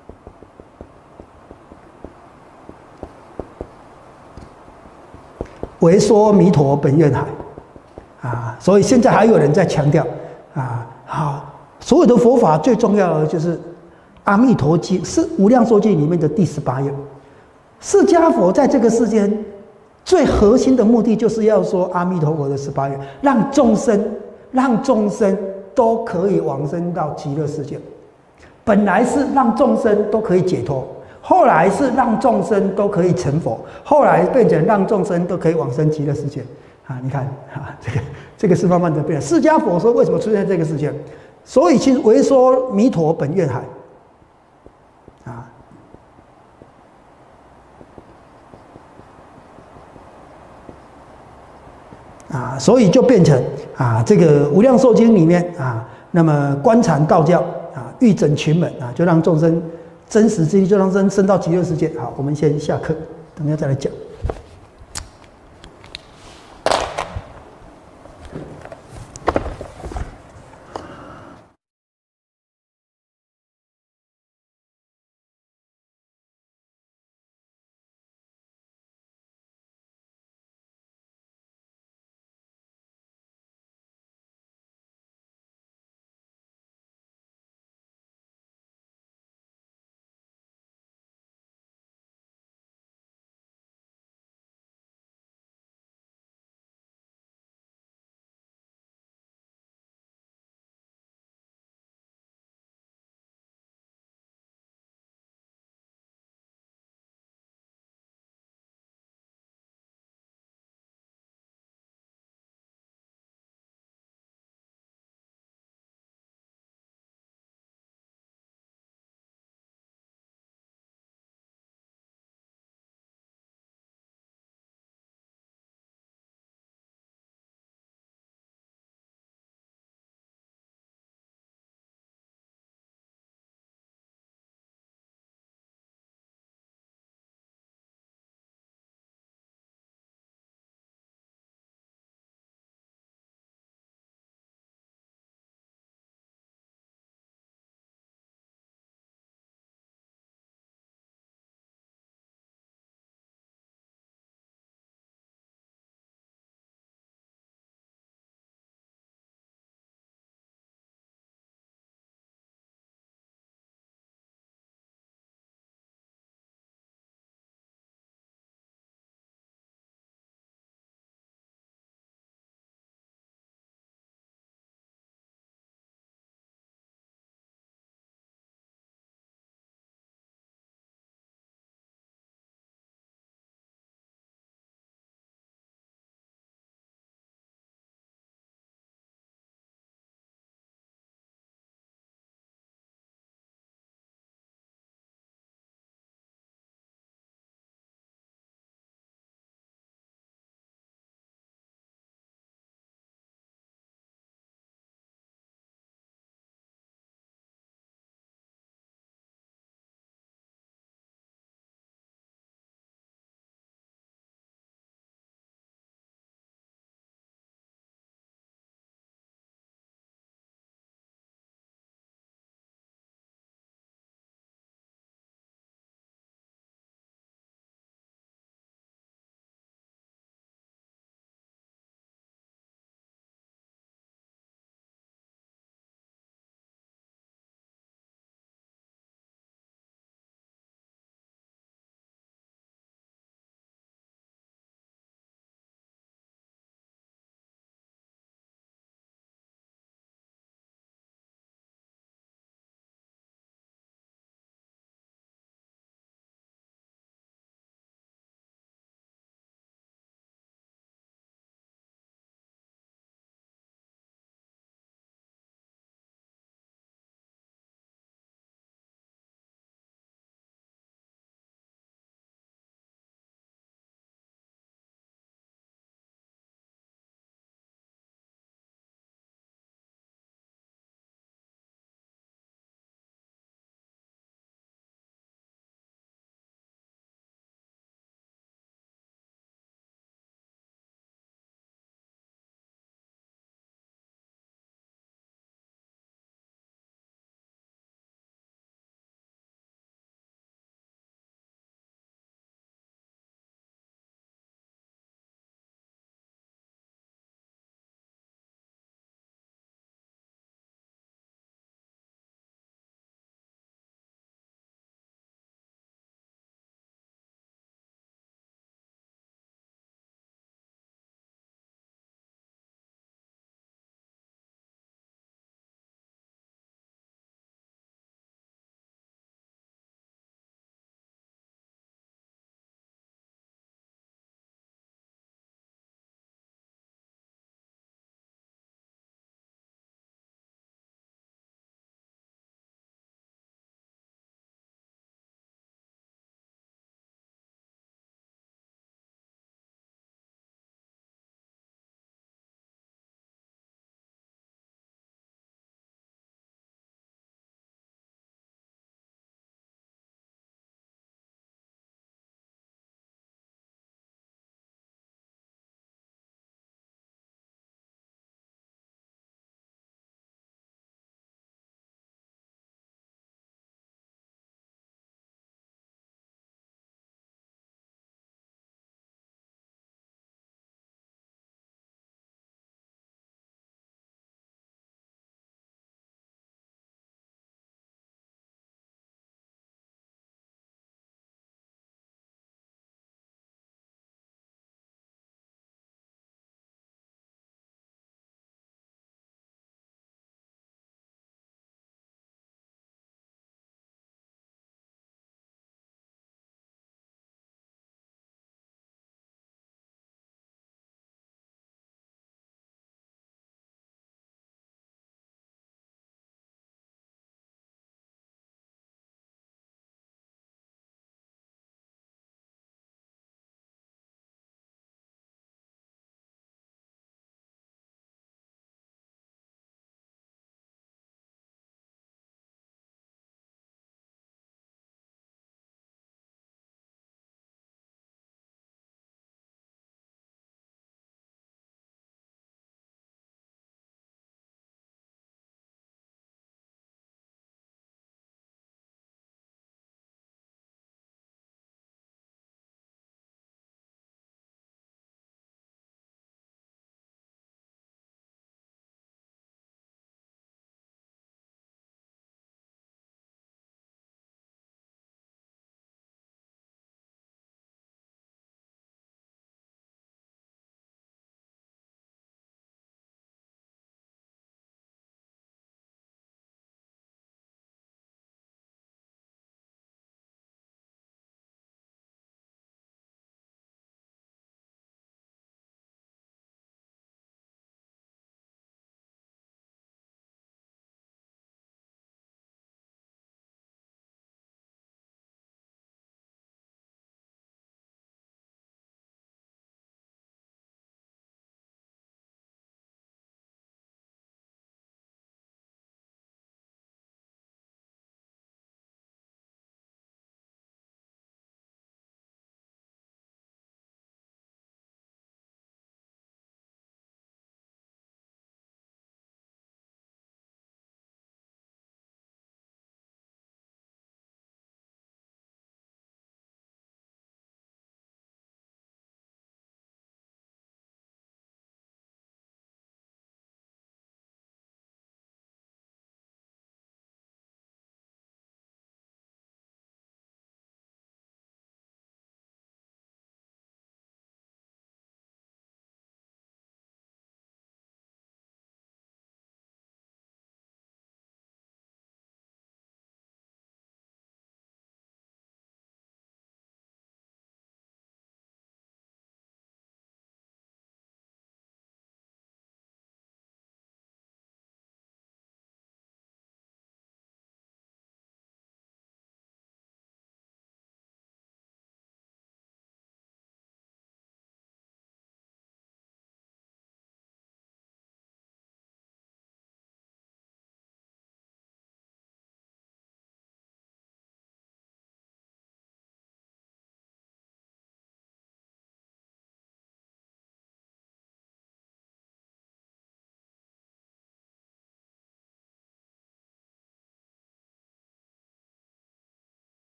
为说弥陀本愿海。啊，所以现在还有人在强调，啊，好，所有的佛法最重要的就是《阿弥陀经》是《无量寿经》里面的第十八愿。释迦佛在这个世间最核心的目的，就是要说阿弥陀佛的十八愿，让众生，让众生都可以往生到极乐世界。本来是让众生都可以解脱，后来是让众生都可以成佛，后来变成让众生都可以往生极乐世界。啊，你看啊，这个这个是慢慢的变。释迦佛说为什么出现在这个世界？所以其实为说弥陀本愿海啊，啊，所以就变成啊，这个无量寿经里面啊，那么观禅道教啊，欲整群门啊，就让众生真实之力，就让众生升到极乐世界。好，我们先下课，等一下再来讲。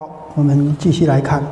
我们继续来看。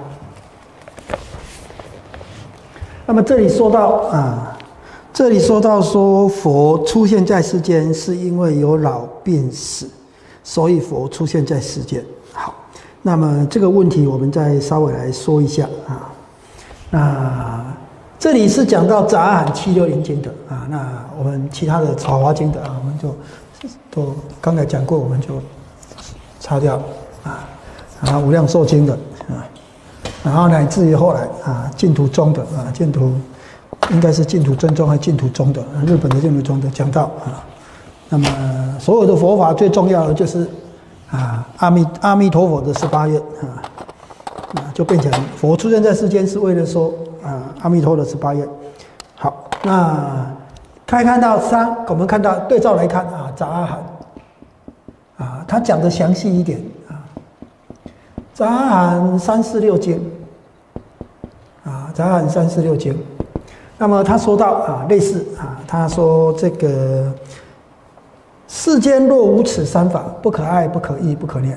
那么这里说到啊，这里说到说佛出现在世间，是因为有老病死，所以佛出现在世间。好，那么这个问题我们再稍微来说一下啊。那这里是讲到杂含七六零经的啊，那我们其他的草华经的啊，我们就都刚才讲过，我们就擦掉啊。啊，无量寿经的啊，然后乃至于后来啊，净土宗的啊，净土应该是净土真宗还是净土宗的，日本的净土宗的讲到啊，那么所有的佛法最重要的就是啊，阿弥阿弥陀佛的十八愿啊，啊，就变成佛出现在世间是为了说啊，阿弥陀的十八愿。好，那可以看到三，我们看到对照来看啊，杂阿含啊，他讲的详细一点。杂含三四六经，啊，杂含三四六经。那么他说到啊，类似啊，他说这个世间若无此三法，不可爱，不可义，不可念。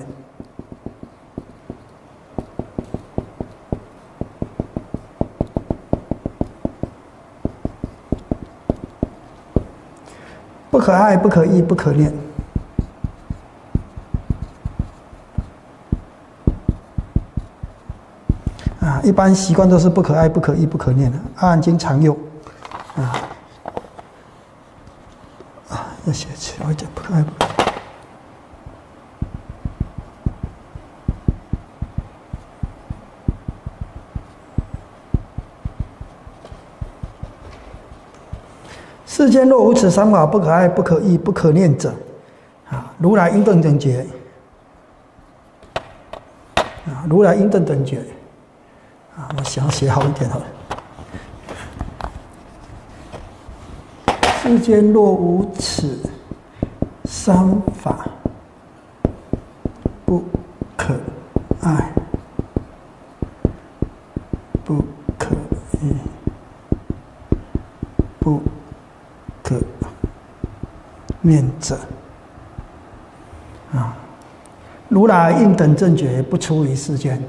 不可爱，不可义，不可念。啊，一般习惯都是不可爱、不可义、不可念的，《阿含经》常用。啊啊，要写起来讲不可爱不可义。世间若无此三法，不可爱、不可义、不可念者，啊，如来应顿等觉。啊，如来应顿等觉。啊，我想写好一点好了。世间若无此三法，不可爱，不可义，不可念者，啊，如来应等正觉，不出于世间。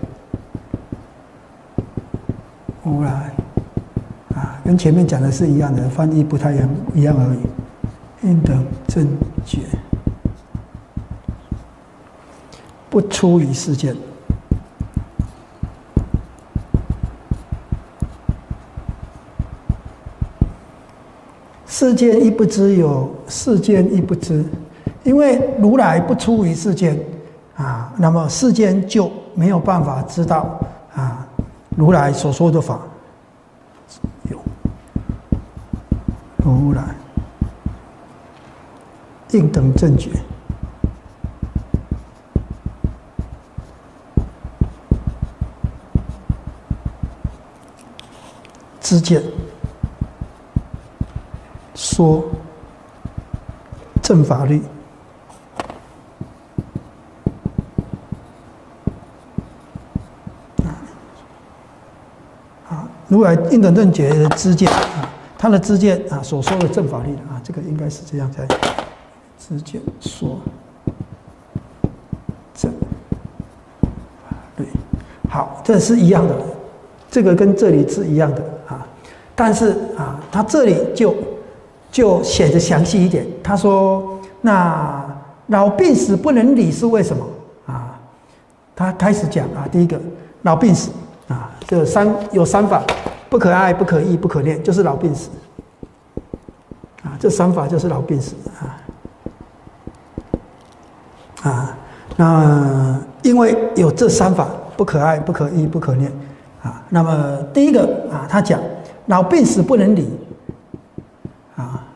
如来啊，跟前面讲的是一样的，翻译不太一样一样而已。应等正觉，不出于世间。世间亦不知有，世间亦不知，因为如来不出于世间啊，那么世间就没有办法知道啊。如来所说的法有，如来应等正觉，知见说正法律。如来应等正觉的知见啊，他的知见啊所说的正法律啊，这个应该是这样才知见说正法律。好，这是一样的，这个跟这里是一样的啊，但是啊，他这里就就写的详细一点。他说，那老病死不能理是为什么啊？他开始讲啊，第一个老病死。啊，这三有三法，不可爱、不可义、不可念，就是老病死。啊，这三法就是老病死啊。啊，那因为有这三法，不可爱、不可义、不可念啊。那么第一个啊，他讲老病死不能理啊，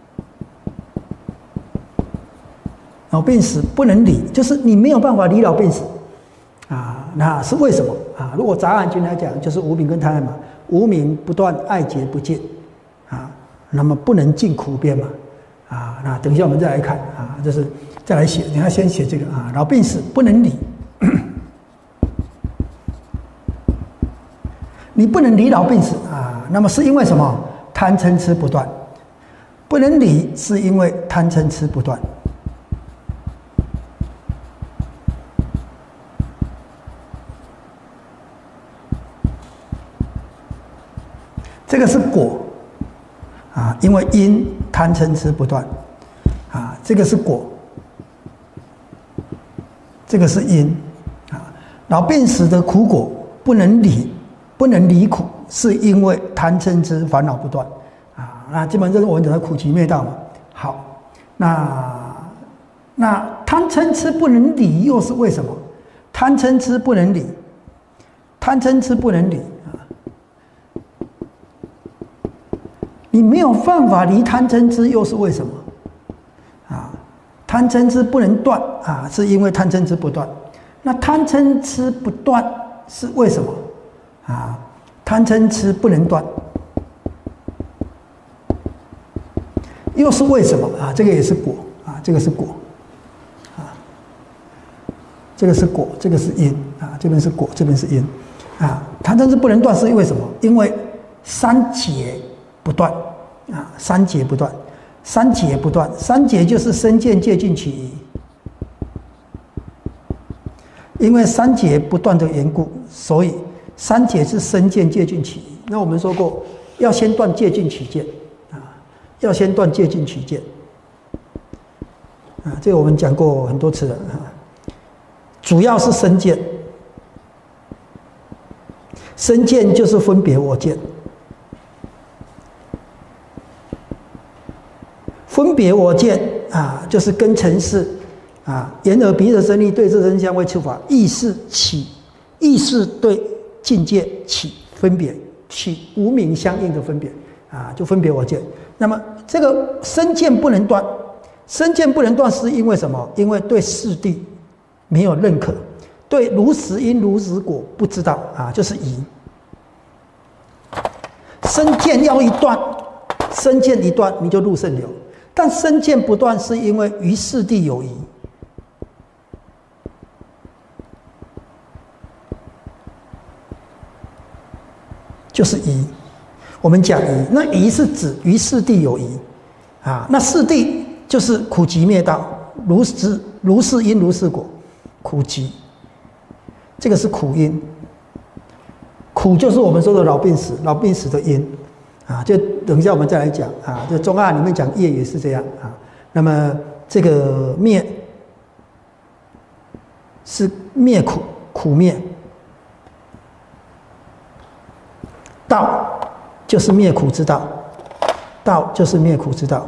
老病死不能理，就是你没有办法理老病死啊。那是为什么啊？如果杂含经来讲，就是无明跟贪爱嘛，无明不断，爱结不尽啊，那么不能尽苦边嘛啊。那等一下我们再来看啊，就是再来写，你要先写这个啊，老病死不能理，你不能理老病死啊，那么是因为什么？贪嗔痴不断，不能理是因为贪嗔痴不断。 这个是果啊，因为因贪嗔痴不断啊，这个是果，这个是因啊。老病死的苦果不能离，不能离苦，是因为贪嗔痴烦恼不断啊。那基本上就是我们讲的苦集灭道嘛。好，那那贪嗔痴不能离，又是为什么？贪嗔痴不能离，贪嗔痴不能离啊！你没有办法离贪嗔痴，又是为什么？啊，贪嗔痴不能断啊，是因为贪嗔痴不断。那贪嗔痴不断是为什么？啊，贪嗔痴不能断，又是为什么啊？这个也是果啊，这个是果。这个是果，这个是因啊，这边是果，这边是因啊。贪嗔痴不能断是因为什么？因为三劫不断啊，三劫不断，三劫不断，三劫就是身见戒禁起疑。因为三劫不断的缘故，所以三劫是身见戒禁起疑。那我们说过，要先断戒禁起见啊，要先断戒禁起见啊，这个我们讲过很多次了啊。主要是身见，身见就是分别我见，分别我见啊，就是跟尘世啊，眼耳鼻舌身意对色声香味触法意识起，意识对境界起分别，起无明相应的分别啊，就分别我见。那么这个身见不能断，身见不能断是因为什么？因为对四谛没有认可，对如实因如实果不知道啊，就是疑。身见要一断，身见一断你就入圣流，但身见不断是因为于四谛有疑。就是疑，我们讲疑，那疑是指于四谛有疑啊，那四谛就是苦集灭道，如实如是因如是果。苦集，这个是苦因，苦就是我们说的老病死，老病死的因啊，就等一下我们再来讲啊。这中阿里面讲业也是这样啊。那么这个灭是灭苦，苦灭；道就是灭苦之道，道就是灭苦之道。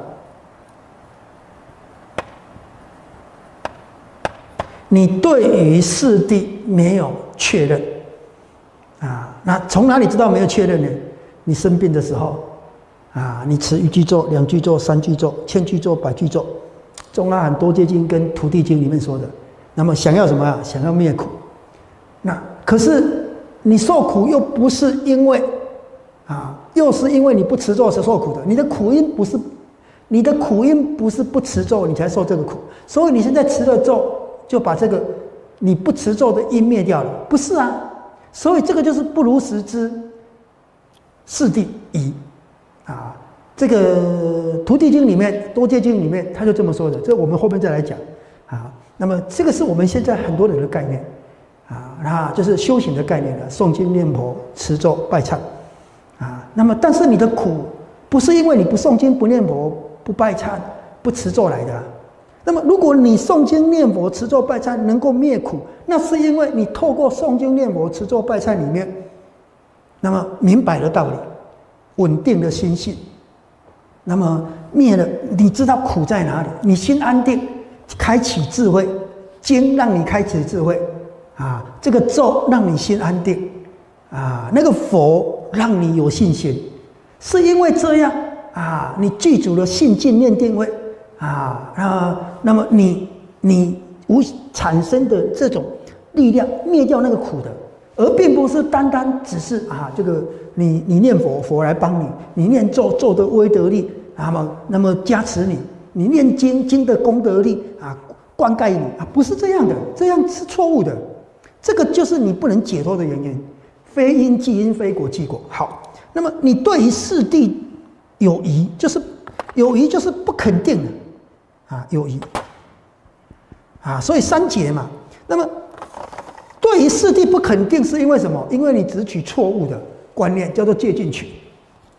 你对于四谛没有确认啊？那从哪里知道没有确认呢？你生病的时候啊，你持一句咒、两句咒、三句咒、千句咒、百句咒，中阿含多劫经跟土地经里面说的。那么想要什么啊？想要灭苦。那可是你受苦又不是因为啊，又是因为你不持咒才受苦的。你的苦因不是，你的苦因不是不持咒你才受这个苦，所以你现在持了咒。就把这个你不持咒的因灭掉了，不是啊？所以这个就是不如实之四谛疑啊。这个《徒地经》里面、《多戒经》里面，他就这么说的。这我们后面再来讲啊。那么这个是我们现在很多人的概念啊，那就是修行的概念了，诵经念佛、持咒、拜忏啊。那么，但是你的苦不是因为你不诵经、不念佛、不拜忏、不持咒来的啊。那么，如果你诵经念佛、持咒拜忏能够灭苦，那是因为你透过诵经念佛、持咒拜忏里面，那么明白了道理，稳定了心性，那么灭了，你知道苦在哪里，你心安定，开启智慧，经让你开启智慧啊，这个咒让你心安定啊，那个佛让你有信心，是因为这样啊，你具足了信境念定慧。啊，那那么你你无产生的这种力量灭掉那个苦的，而并不是单单只是啊，这个你你念佛佛来帮你，你念咒咒的威德力，那么那么加持你，你念经经的功德力啊灌溉你啊，不是这样的，这样是错误的，这个就是你不能解脱的原因，非因即因，非果即果。好，那么你对于四谛有疑，就是有疑就是不肯定的。啊，有疑啊，所以三劫嘛。那么，对于四谛不肯定，是因为什么？因为你只取错误的观念，叫做戒禁取。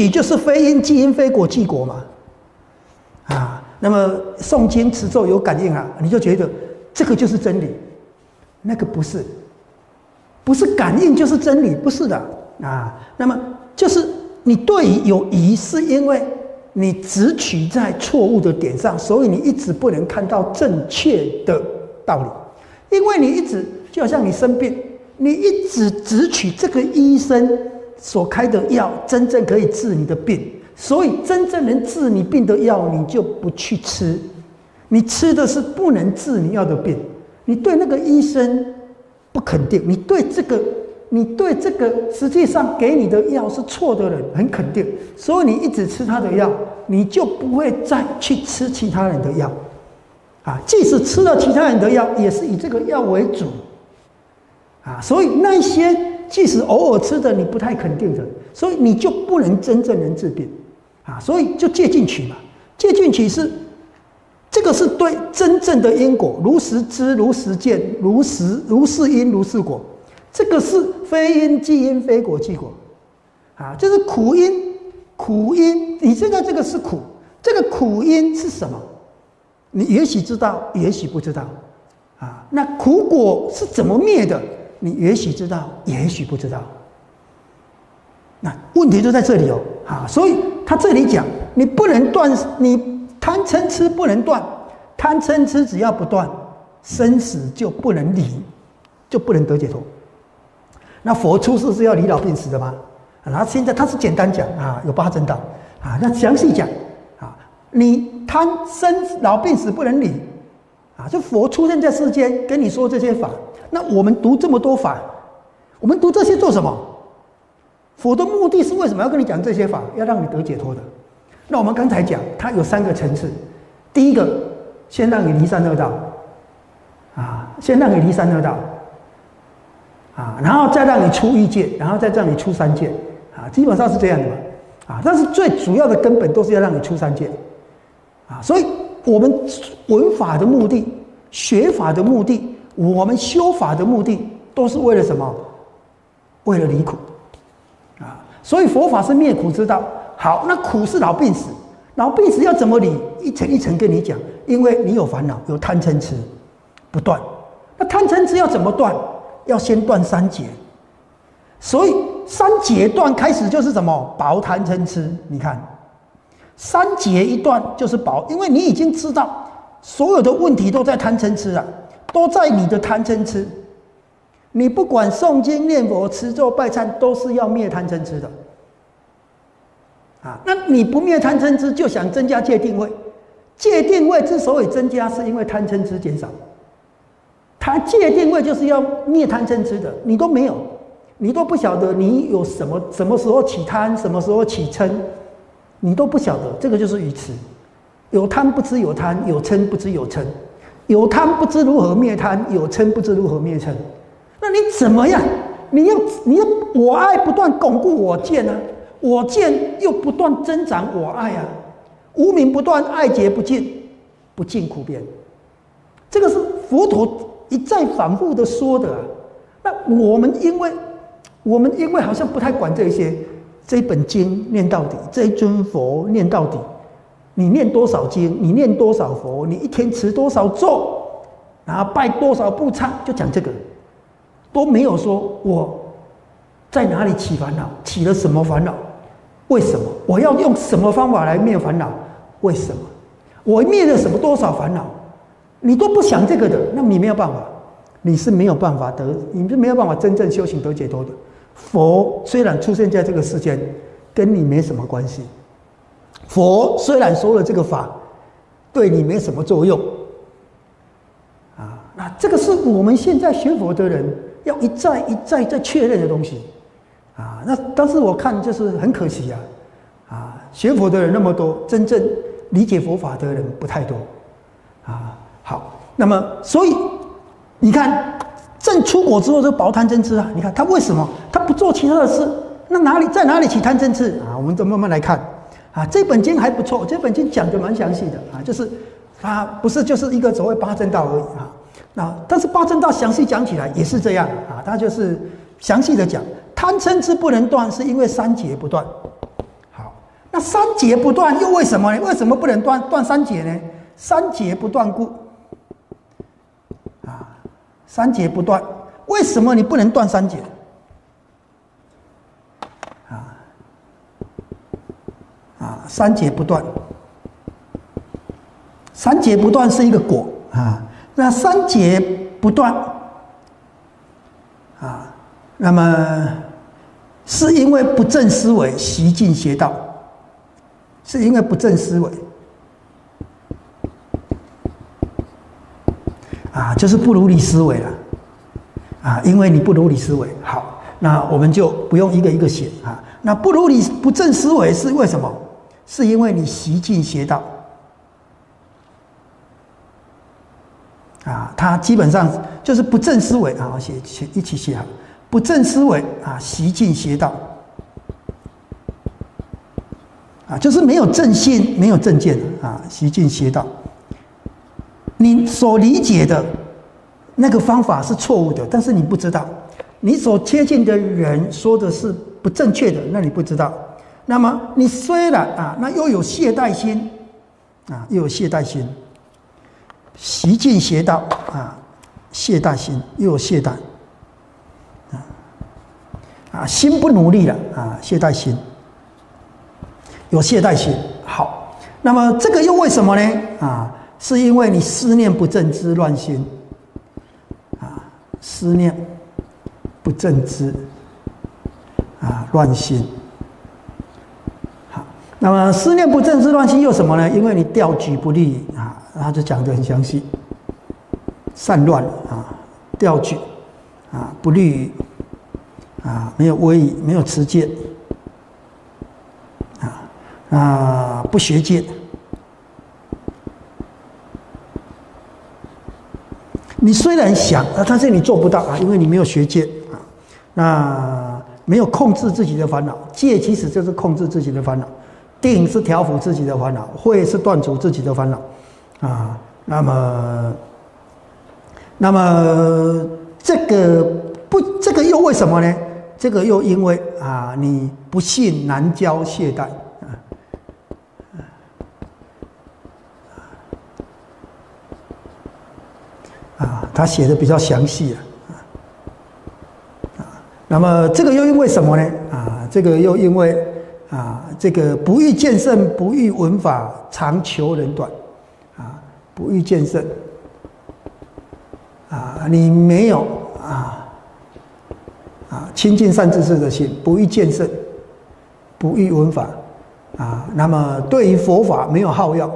取就是非因即因，非果即果嘛。啊，那么诵经持咒有感应啊，你就觉得这个就是真理，那个不是，不是感应就是真理，不是的啊。那么就是你对于有疑，是因为你只取在错误的点上，所以你一直不能看到正确的道理，因为你一直就好像你生病，你一直只取这个医生所开的药真正可以治你的病。所以，真正能治你病的药，你就不去吃。你吃的是不能治你要的病。你对那个医生不肯定，你对这个，你对这个实际上给你的药是错的人很肯定，所以你一直吃他的药，你就不会再去吃其他人的药。啊，即使吃了其他人的药，也是以这个药为主。啊，所以那些即使偶尔吃的你不太肯定的，所以你就不能真正能治病。啊，所以就戒禁取嘛，戒禁取是这个是对真正的因果，如实知、如实见、如实如是因、如是果，这个是非因即因，非果即果。啊，就是苦因，苦因，你现在这个是苦，这个苦因是什么？你也许知道，也许不知道。啊，那苦果是怎么灭的？你也许知道，也许不知道。那问题就在这里哦，啊，所以他这里讲，你不能断，你贪嗔痴不能断，贪嗔痴只要不断，生死就不能离，就不能得解脱。那佛出世是要离老病死的吗？然后现在他是简单讲啊，有八正道啊，那详细讲啊，你贪生老病死不能离啊，就佛出现在世间跟你说这些法，那我们读这么多法，我们读这些做什么？佛的目的是为什么要跟你讲这些法？要让你得解脱的。那我们刚才讲，它有三个层次。第一个，先让你离三恶道，啊，先让你离三恶道，啊，然后再让你出欲界，然后再让你出三界，啊，基本上是这样的嘛，啊，但是最主要的根本都是要让你出三界，啊，所以我们闻法的目的、学法的目的、我们修法的目的，都是为了什么？为了离苦。啊，所以佛法是灭苦之道。好，那苦是老病死，老病死要怎么离？一层一层跟你讲，因为你有烦恼，有贪嗔痴，不断。那贪嗔痴要怎么断？要先断三劫。所以三劫断开始就是什么？薄贪嗔痴。你看，三劫一断就是薄，因为你已经知道所有的问题都在贪嗔痴啊，都在你的贪嗔痴。你不管诵经念佛持咒拜忏，都是要灭贪嗔痴的，啊，那你不灭贪嗔痴，就想增加戒定慧。戒定慧之所以增加，是因为贪嗔痴减少。他戒定慧就是要灭贪嗔痴的，你都没有，你都不晓得你有什么，什么时候起贪，什么时候起嗔，你都不晓得，这个就是愚痴。有贪不知有贪，有嗔不知有嗔，有贪不知如何灭贪，有嗔不知如何灭嗔。那你怎么样？你要你要我爱不断巩固我见啊，我见又不断增长我爱啊，无明不断，爱结不尽，不尽苦边。这个是佛陀一再反复的说的啊。那我们因为我们因为好像不太管这些，这一本经念到底，这一尊佛念到底，你念多少经，你念多少佛，你一天持多少咒，然后拜多少部忏，就讲这个。都没有说我在哪里起烦恼，起了什么烦恼，为什么？我要用什么方法来灭烦恼？为什么？我灭了什么多少烦恼？你都不想这个的，那你没有办法，你是没有办法得，你是没有办法真正修行得解脱的。佛虽然出现在这个世间，跟你没什么关系。佛虽然说了这个法，对你没什么作用。啊，那这个是我们现在学佛的人要一再一再再确认的东西，啊，那但是我看就是很可惜啊，啊，学佛的人那么多，真正理解佛法的人不太多，啊，好，那么所以你看，正出果之后就薄贪嗔痴啊，你看他为什么他不做其他的事？那哪里在哪里起贪嗔痴啊？我们再慢慢来看，啊，这本经还不错，这本经讲的蛮详细的啊，就是它不是就是一个所谓八正道而已啊。那但是八正道详细讲起来也是这样啊，它就是详细的讲，贪嗔痴不能断，是因为三劫不断。好， 那三劫不断，又为什么呢？为什么不能断断三劫呢？三劫不断故，啊，三劫不断，为什么你不能断三劫？啊，啊，三劫不断，三劫不断是一个果啊，那三劫不断，啊，那么是因为不正思维，习尽邪道。是因为不正思维，啊，就是不如理思维了，啊，因为你不如理思维，好，那我们就不用一个一个写啊。那不如理不正思维是为什么？是因为你习尽邪道，啊，它基本上就是不正思维啊，写写一起写好，不正思维啊，习尽邪道。啊，就是没有正信，没有正见啊，习尽邪道。你所理解的那个方法是错误的，但是你不知道；你所接近的人说的是不正确的，那你不知道。那么你虽然啊，那又有懈怠心啊，又有懈怠心，习尽邪道啊，懈怠心又有懈怠啊啊，心不努力了啊，懈怠心。有懈怠心，好，那么这个又为什么呢？啊，是因为你思念不正知乱心，啊，思念不正知，啊，乱心。好，那么思念不正知乱心又什么呢？因为你调举不利啊，他就讲得很详细，散乱啊，调举啊，不利于啊，没有威仪，没有持戒。啊，不学戒，你虽然想啊，但是你做不到啊，因为你没有学戒啊，那没有控制自己的烦恼。戒其实就是控制自己的烦恼，定是调伏自己的烦恼，慧是断除自己的烦恼啊。那么，那么这个不，这个又为什么呢？这个又因为啊，你不信难教懈怠。啊，他写的比较详细啊，啊，那么这个又因为什么呢？啊，这个又因为啊，这个不欲见圣，不欲闻法，常求人短，啊，不欲见圣，啊，你没有啊啊亲近善知识的心，不欲见圣，不欲闻法，啊，那么对于佛法没有好要。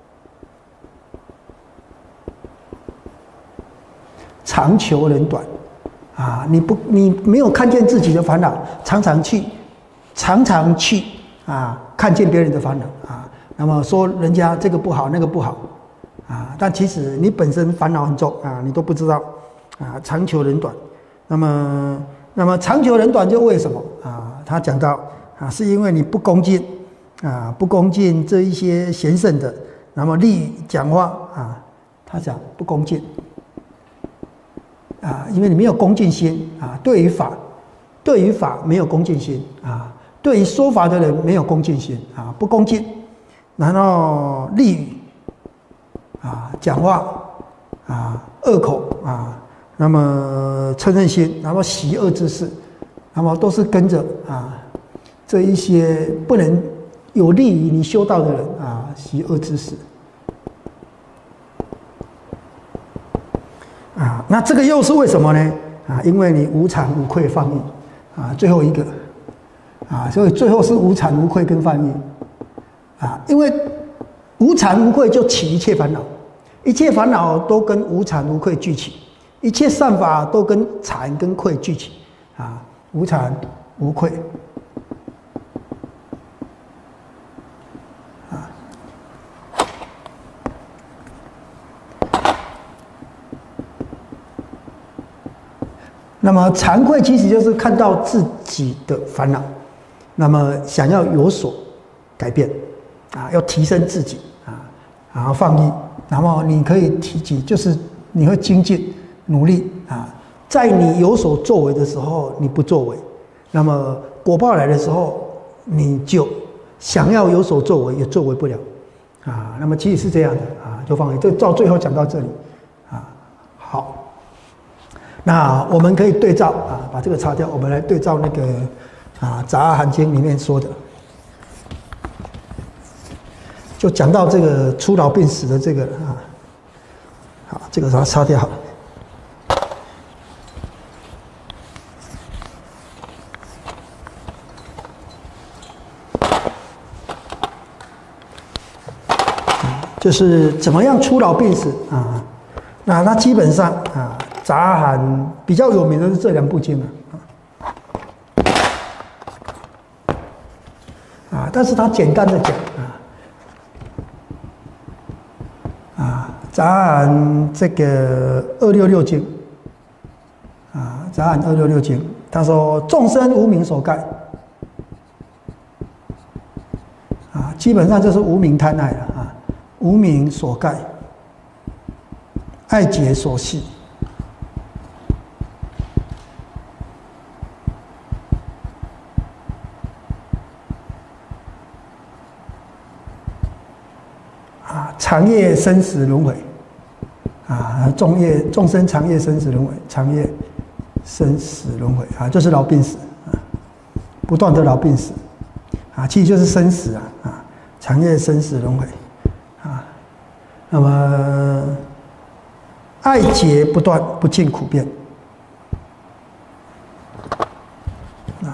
常求人短，啊，你不，你没有看见自己的烦恼，常常去，常常去啊，看见别人的烦恼啊，那么说人家这个不好，那个不好，啊，但其实你本身烦恼很重啊，你都不知道，啊，常求人短，那么，那么常求人短就为什么啊？他讲到啊，是因为你不恭敬啊，不恭敬这一些贤圣的，那么利于讲话啊，他讲不恭敬。啊，因为你没有恭敬心啊，对于法，对于法没有恭敬心啊，对于说法的人没有恭敬心啊，不恭敬，然后利于啊讲话啊恶口啊，那么嗔恨心，然后习恶之事，那么都是跟着啊这一些不能有利于你修道的人啊，习恶之事。啊，那这个又是为什么呢？啊，因为你无惭无愧放逸，啊，最后一个，啊，所以最后是无惭无愧跟放逸，啊，因为无惭无愧就起一切烦恼，一切烦恼都跟无惭无愧聚起，一切善法都跟惭跟愧聚起，啊，无惭无愧。那么惭愧其实就是看到自己的烦恼，那么想要有所改变，啊，要提升自己啊，然后放逸，然后你可以提起，就是你会精进努力啊，在你有所作为的时候，你不作为，那么果报来的时候，你就想要有所作为也作为不了啊。那么其实是这样的啊，就放这到最后讲到这里啊。好，那我们可以对照啊，把这个擦掉，我们来对照那个啊《杂阿含经》里面说的，就讲到这个初老病死的这个啊。好，这个把它擦掉好了。就是怎么样初老病死啊？那它基本上啊，杂阿含比较有名的是这两部经啊，啊，但是它简单的讲啊，啊，杂阿含这个二六六经啊，杂阿含二六六经，他说众生无明所盖啊，基本上就是无明贪爱了啊。无明所盖，爱结所系，啊，长夜生死轮回，啊，众业众生长夜生死轮回，长夜生死轮回啊，就是老病死啊，不断的老病死啊，其实就是生死啊啊，长夜生死轮回。那么，爱结不断，不尽苦变。啊，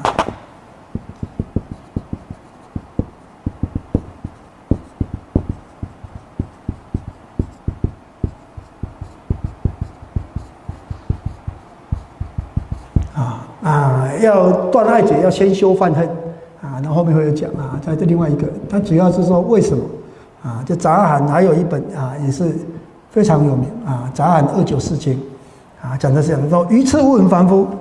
啊啊，要断爱结，要先修犯恨啊。那后面会有讲啊，在这另外一个，它主要是说为什么？啊，这杂阿含还有一本啊，也是非常有名啊，《杂阿含二九四经》啊，讲的是讲说愚痴无闻凡夫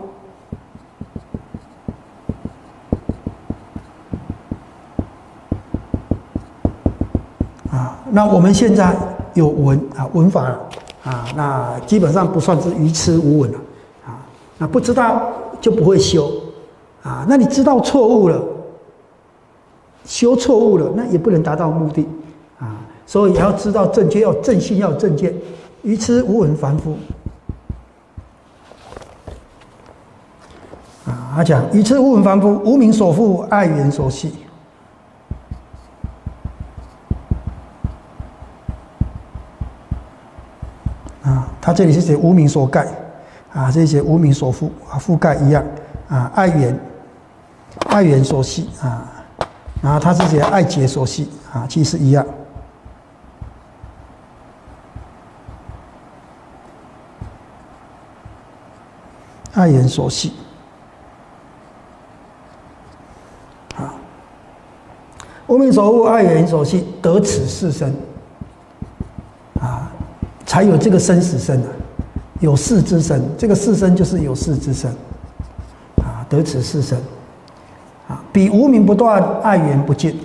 啊，那我们现在有闻啊，闻法啊，那基本上不算是愚痴无闻了啊，那不知道就不会修啊，那你知道错误了，修错误了，那也不能达到目的。啊，所以也要知道正确，要正信，要正见。愚痴无闻凡夫啊，他讲愚痴无闻凡夫，无明所缚，爱缘所系。啊，他这里是写无明所盖，啊，这里写无明所缚啊，覆盖一样啊，爱缘，爱缘所系啊，然后他是写爱结所系啊，其实一样。爱缘所系，啊，无明所缚，爱缘所系，得此世身，啊，才有这个生死身啊，有事之身，这个世身就是有事之身，啊，得此世身，啊，彼无明不断，爱缘不尽。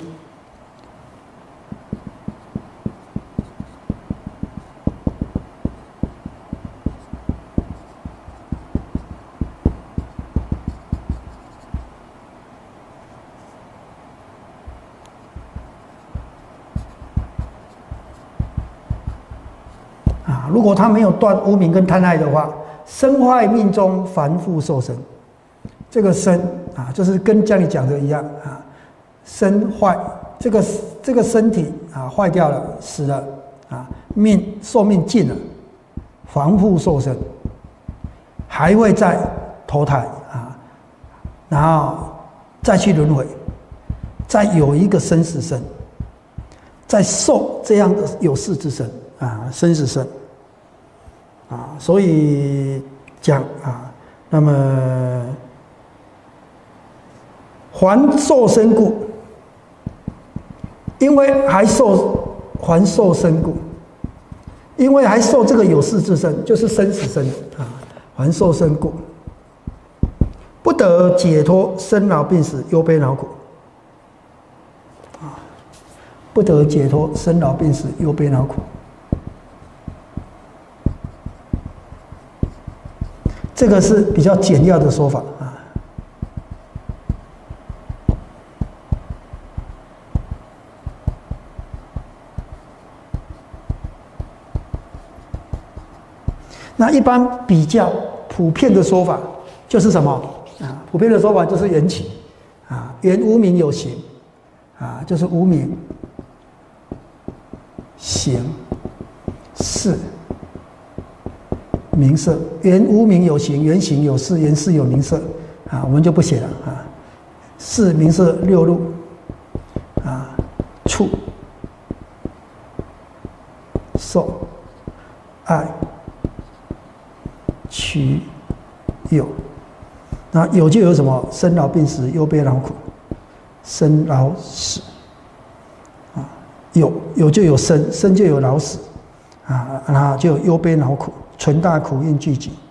如果他没有断无明跟贪爱的话，身坏命中，凡复受生。这个身啊，就是跟家里讲的一样啊，身坏，这个这个身体啊坏掉了，死了啊，命寿命尽了，凡复受生，还会再投胎啊，然后再去轮回，再有一个生死身，再受这样的有事之身啊，生死身。啊，所以讲啊，那么还受身故，因为还受还受身故，因为还受这个有事之身，就是生死身啊，还受身故，不得解脱生老病死忧悲恼苦啊，不得解脱生老病死忧悲恼苦。这个是比较简要的说法啊。 那一般比较普遍的说法就是什么啊？普遍的说法就是缘起啊，缘无明有形啊，就是无明形识名色，缘无明有形，缘形有识，缘识有名色啊，我们就不写了啊。识名色六路啊，触受爱取有，那有就有什么生老病死忧悲劳苦，生老死啊，有有就有生，生就有老死啊，然后就有忧悲劳苦，存大苦因聚集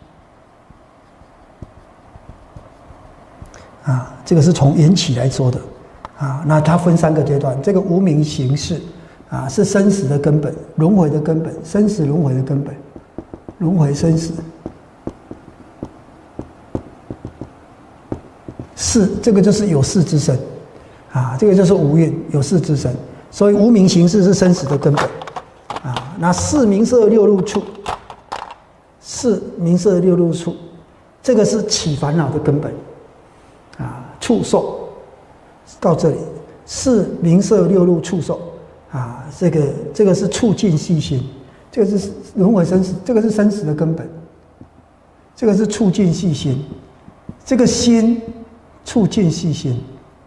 啊，这个是从缘起来说的啊。那它分三个阶段，这个无明形识啊是生死的根本，轮回的根本，生死轮回的根本，轮回生死。识这个就是有识之身啊，这个就是无蕴有识之身，所以无明形识是生死的根本啊。那识名色六路处，识名色六路处，这个是起烦恼的根本啊。触受到这里，识名色六路触受啊，这个这个是促进细心，这个是轮回生死，这个是生死的根本，这个是促进细心，这个心促进细心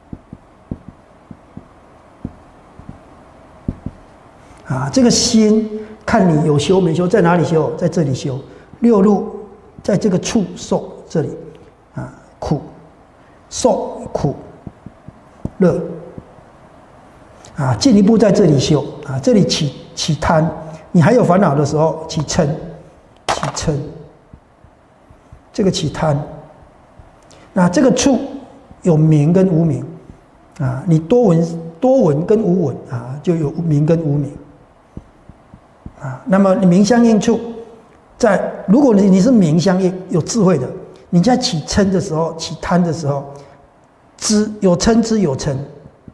啊，这个心看你有修没修，在哪里修？在这里修。六路在这个触受这里啊，苦受苦乐啊，进一步在这里修啊，这里起起贪，你还有烦恼的时候起嗔，起嗔，这个起贪，那这个触有明跟无明啊，你多闻多闻跟无闻啊，就有明跟无明啊。那么你明相应处，在如果你你是明相应有智慧的，你在起嗔的时候，起贪的时候，知有嗔知有嗔，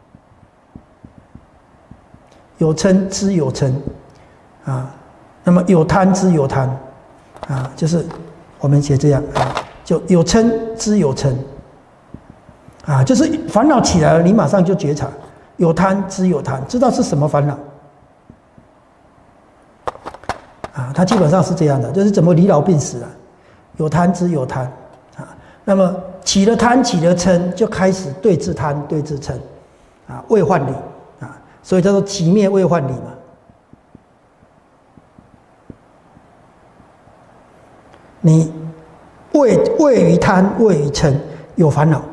有嗔知有嗔啊。那么有贪知有贪啊，就是我们写这样啊，就有嗔知有嗔。啊，就是烦恼起来了，你马上就觉察，有贪知有贪，知道是什么烦恼。啊，它基本上是这样的，就是怎么离老病死啊，有贪知有贪啊。那么起了贪起了嗔，就开始对治贪对治嗔，啊，未换理啊，所以叫做即灭未换理嘛。你畏畏于贪畏于嗔，有烦恼。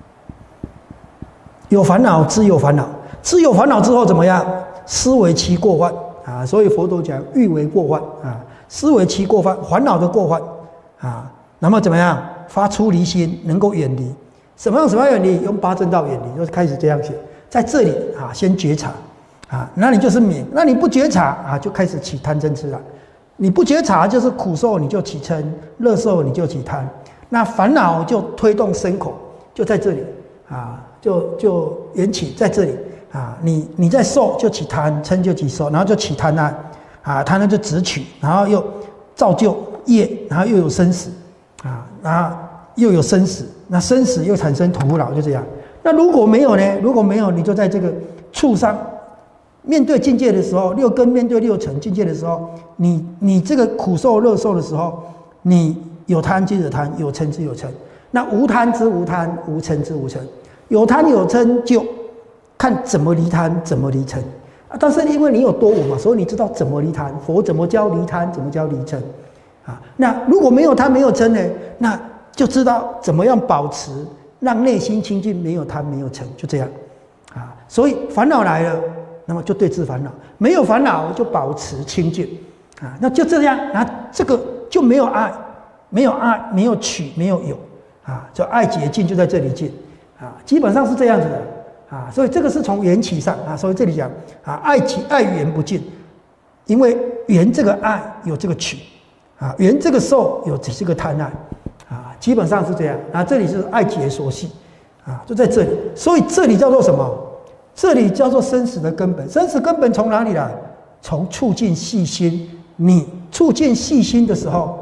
有烦恼，知有烦恼，知有烦恼之后怎么样？思维其过患啊！所以佛陀讲欲为过患啊，思维其过患，烦恼的过患啊。那么怎么样？发出离心，能够远离。什么样什么样远离？用八正道远离，就开始这样写。在这里啊，先觉察啊，那你就是明；那你不觉察啊，就开始起贪嗔痴了。你不觉察就是苦受，你就起嗔；乐受你就起贪。那烦恼就推动身口，就在这里啊。就就缘起在这里啊，你你在受就起贪，嗔就起受，然后就起贪婪啊，贪婪就执取，然后又造就业，然后又有生死啊，然后又有生死，那生死又产生徒劳，就这样。那如果没有呢？如果没有，你就在这个处上面对境界的时候，六根面对六尘境界的时候，你你这个苦受乐受的时候，你有贪即有贪，有嗔即有嗔，那无贪之无贪，无嗔之无嗔。有贪有嗔，就看怎么离贪，怎么离嗔啊。但是因为你有多闻嘛，所以你知道怎么离贪。佛怎么教离贪，怎么教离嗔啊？那如果没有贪没有嗔呢？那就知道怎么样保持，让内心清净，没有贪没有嗔，就这样啊。所以烦恼来了，那么就对治烦恼；没有烦恼就保持清净啊。那就这样，那这个就没有爱，没有爱，没有取，没有有啊。就爱解尽就在这里尽。啊，基本上是这样子的啊，所以这个是从缘起上啊，所以这里讲啊，爱起爱缘不尽，因为缘这个爱有这个取啊，缘这个受有这个贪爱啊，基本上是这样啊。这里是爱解所系啊，就在这里，所以这里叫做什么？这里叫做生死的根本。生死根本从哪里来？从促进细心。你促进细心的时候，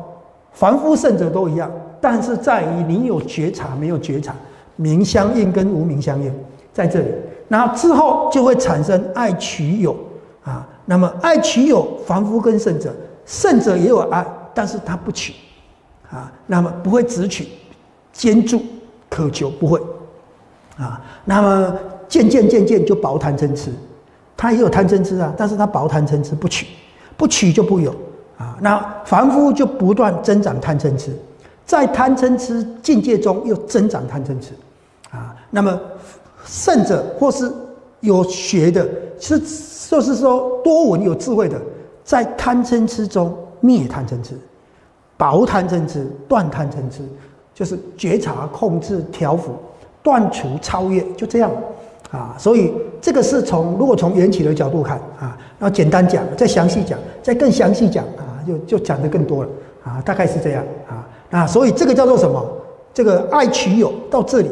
凡夫圣者都一样，但是在于你有觉察没有觉察，名相应跟无名相应在这里。然后之后就会产生爱取有啊，那么爱取有，凡夫跟圣者，圣者也有爱，但是他不取啊，那么不会只取，兼住渴求不会啊，那么渐渐渐渐就薄贪嗔痴，他也有贪嗔痴啊，但是他薄贪嗔痴不取，不取就不有啊，那凡夫就不断增长贪嗔痴，在贪嗔痴境界中又增长贪嗔痴啊，那么圣者或是有学的，是就是说多闻有智慧的，在贪嗔痴中灭贪嗔痴，薄贪嗔痴，断贪嗔痴，就是觉察、控制、调伏、断除、超越，就这样啊。所以这个是从如果从缘起的角度看啊，然后简单讲，再详细讲，再更详细讲啊，就就讲得更多了啊，大概是这样啊。那所以这个叫做什么？这个爱取有到这里。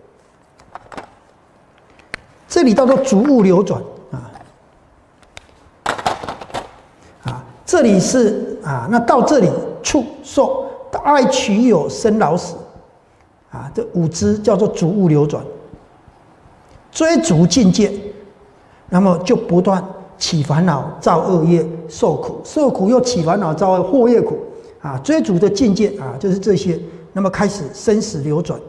这里叫做逐物流转啊，啊，这里是啊，那到这里触受爱取有生老死，啊，这五支叫做逐物流转，追逐境界，那么就不断起烦恼、造恶业、受苦，受苦又起烦恼、造恶祸业苦，啊，追逐的境界啊，就是这些，那么开始生死流转。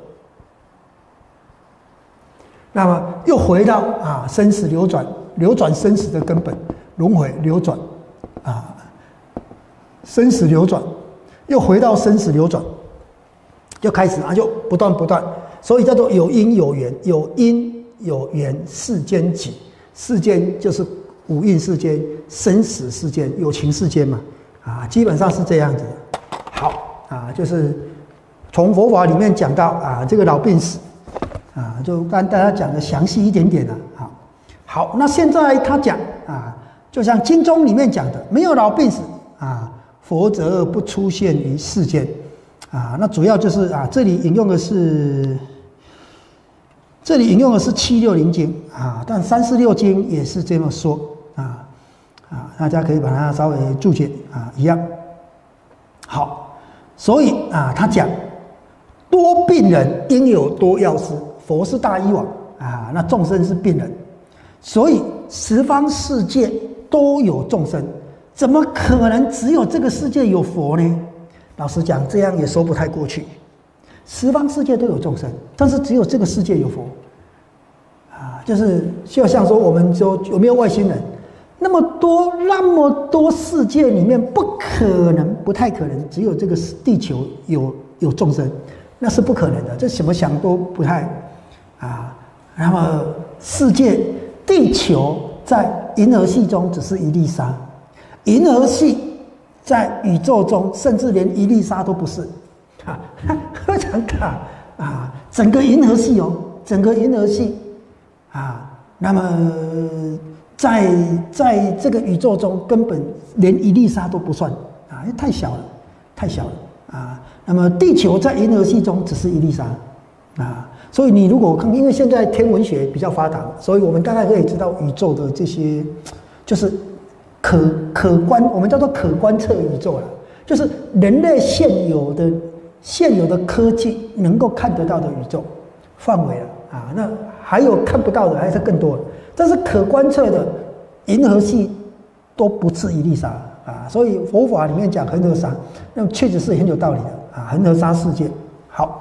那么又回到啊生死流转，流转生死的根本，轮回流转，啊，生死流转，又回到生死流转，就开始啊就不断不断，所以叫做有因有缘，有因有缘世间己，世间就是五蕴世间、生死世间、有情世间嘛，啊，基本上是这样子的。好啊，就是从佛法里面讲到啊这个老病死。啊，就跟大家讲的详细一点点了啊。好，那现在他讲啊，就像经中里面讲的，没有老病死啊，佛则不出现于世间啊。那主要就是啊，这里引用的是，这里引用的是七六零经啊，但三四六经也是这么说啊啊，大家可以把它稍微注解啊，一样。好，所以啊，他讲多病人应有多药师。佛是大医王啊，那众生是病人，所以十方世界都有众生，怎么可能只有这个世界有佛呢？老实讲，这样也说不太过去。十方世界都有众生，但是只有这个世界有佛啊，就是就像说，我们说有没有外星人？那么多那么多世界里面，不可能，不太可能，只有这个地球有有众生，那是不可能的，这怎么想都不太。啊，那么世界地球在银河系中只是一粒沙，银河系在宇宙中甚至连一粒沙都不是，啊，非常大啊！整个银河系哦，整个银河系啊，那么在在这个宇宙中根本连一粒沙都不算啊，因为太小了，太小了啊！那么地球在银河系中只是一粒沙啊。所以你如果看，因为现在天文学比较发达，所以我们大概可以知道宇宙的这些，就是可可观，我们叫做可观测宇宙了，就是人类现有的现有的科技能够看得到的宇宙范围了啊。那还有看不到的，还是更多的，但是可观测的银河系都不是一粒沙啊。所以佛法里面讲恒河沙，那确实是很有道理的啊。恒河沙世界好。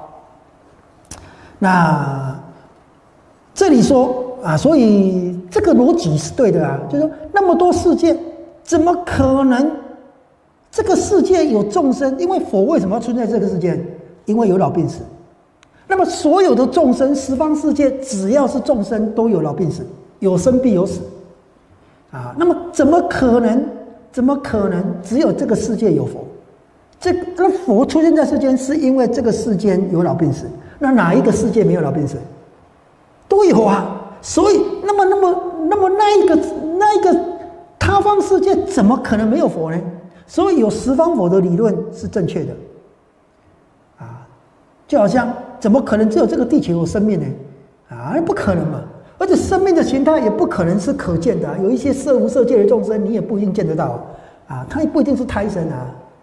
那这里说啊，所以这个逻辑是对的啊，就是说那么多世界，怎么可能这个世界有众生？因为佛为什么要存在这个世界？因为有老病死。那么所有的众生，十方世界只要是众生，都有老病死，有生必有死啊。那么怎么可能？怎么可能只有这个世界有佛？这那佛出现在世间，是因为这个世间有老病死。那哪一个世界没有老病死？都有啊。所以，那么，那么，那么那一个那一个他方世界怎么可能没有佛呢？所以有十方佛的理论是正确的啊。就好像怎么可能只有这个地球有生命呢？啊，不可能嘛。而且生命的形态也不可能是可见的啊。有一些色无色界的众生，你也不一定见得到啊。他也不一定是胎生啊。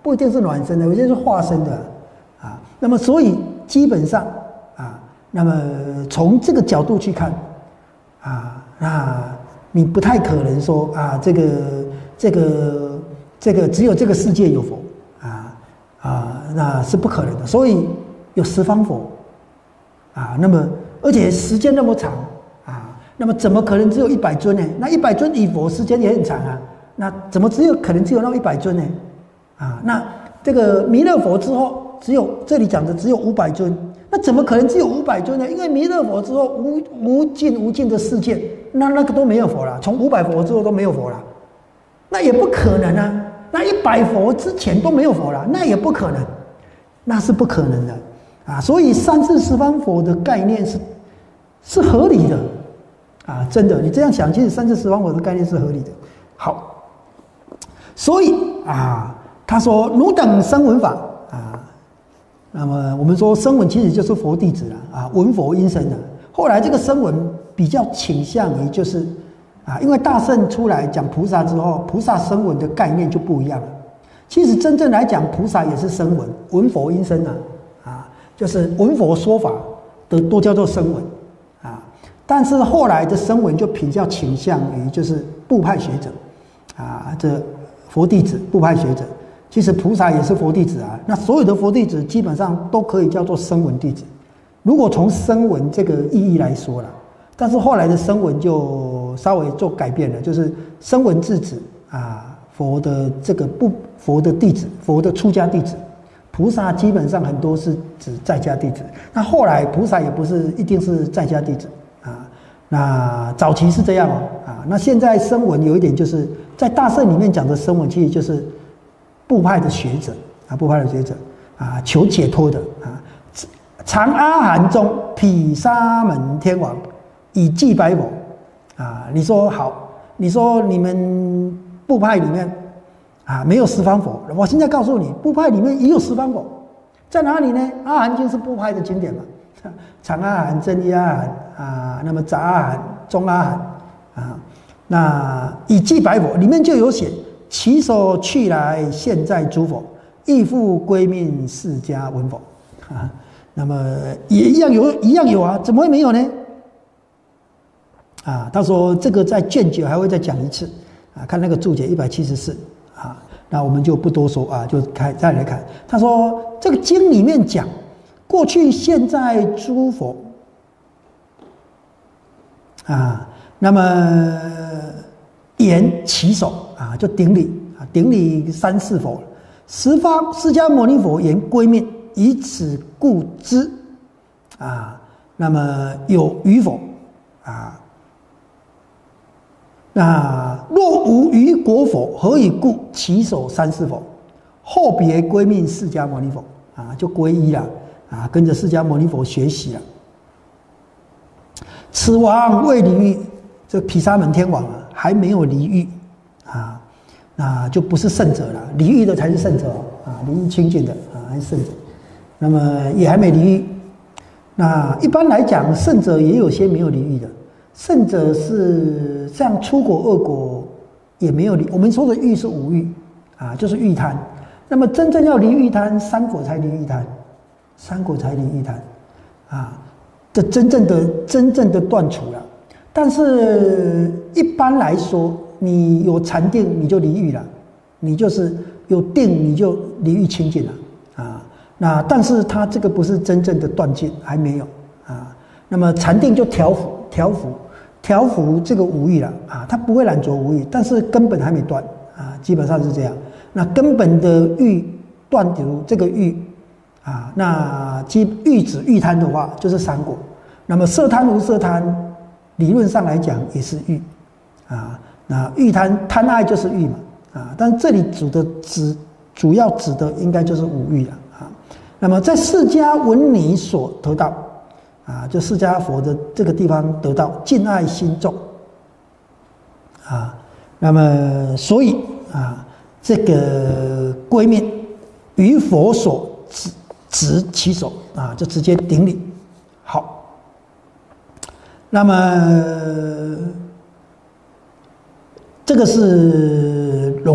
不一定是卵生的，有些是化生的啊。那么所以基本上啊，那么从这个角度去看啊，那你不太可能说啊，这个这个这个只有这个世界有佛啊啊，那是不可能的。所以有十方佛啊，那么而且时间那么长啊，那么怎么可能只有一百尊呢？那一百尊礼佛时间也很长啊，那怎么只有可能只有那一百尊呢？啊，那这个弥勒佛之后，只有这里讲的只有五百尊，那怎么可能只有五百尊呢？因为弥勒佛之后无无尽无尽的世界，那那个都没有佛了，从五百佛之后都没有佛了，那也不可能啊。那一百佛之前都没有佛了，那也不可能，那是不可能的啊。所以三世十方佛的概念是是合理的啊，真的，你这样想，其实三世十方佛的概念是合理的。好，所以啊。他说：“汝等声闻法啊，那么我们说声闻其实就是佛弟子了啊，闻佛因声的。后来这个声闻比较倾向于就是啊，因为大乘出来讲菩萨之后，菩萨声闻的概念就不一样了。其实真正来讲，菩萨也是声闻，闻佛因声啊，啊，就是闻佛说法的都叫做声闻啊。但是后来的声闻就比较倾向于就是部派学者啊，这佛弟子部派学者。”其实菩萨也是佛弟子啊，那所有的佛弟子基本上都可以叫做声闻弟子。如果从声闻这个意义来说啦，但是后来的声闻就稍微做改变了，就是声闻智子啊，佛的这个不佛的弟子，佛的出家弟子。菩萨基本上很多是指在家弟子，那后来菩萨也不是一定是在家弟子啊。那早期是这样哦啊，那现在声闻有一点就是在大乘里面讲的声闻，其实就是。部派的学者啊，部派的学者啊，求解脱的啊。长阿含中毗沙门天王以祭白佛啊。你说好，你说你们部派里面啊没有十方佛，我现在告诉你，部派里面也有十方佛，在哪里呢？阿含经是部派的经典嘛，长阿含、真一阿含啊，那么杂阿含、中阿含啊，那以祭白佛里面就有写。其所去来现在诸佛，亦复归命释迦文佛啊。那么也一样有，一样有啊，怎么会没有呢？啊，他说这个在卷九还会再讲一次啊，看那个注解一百七十四啊。那我们就不多说啊，就开再来看。他说这个经里面讲，过去现在诸佛啊，那么言其手。啊，就顶礼啊，顶礼三世佛，十方释迦牟尼佛言归命，以此故知啊。那么有余否啊？那若无余国佛，何以故其手三世佛？后别归命释迦牟尼佛啊，就皈依了啊，跟着释迦牟尼佛学习了。此王未离欲，这毗沙门天王啊，还没有离欲。啊，那就不是圣者了，离欲的才是圣者啊，离欲清净的啊，还是圣者。那么也还没离欲。那一般来讲，圣者也有些没有离欲的。圣者是像出果恶果也没有离。我们说的欲是五欲啊，就是欲贪。那么真正要离欲贪，三果才离欲贪，三果才离欲贪啊，这真正的真正的断除了。但是一般来说，你有禅定，你就离欲了；你就是有定，你就离欲清净了啊。那但是它这个不是真正的断尽，还没有啊。那么禅定就调伏、调伏、调伏这个五欲了啊。它不会染着五欲，但是根本还没断啊，基本上是这样。那根本的欲断除这个欲啊，那即欲指欲贪的话，就是三果。那么色贪无色贪，理论上来讲也是欲啊。那欲贪贪爱就是欲嘛啊，但这里指的指主要指的应该就是五欲了啊。那么在释迦文尼所得到啊，就释迦佛的这个地方得到敬爱心重啊。那么所以啊，这个归命于佛所执执其手啊，就直接顶礼。好，那么。这个是龙树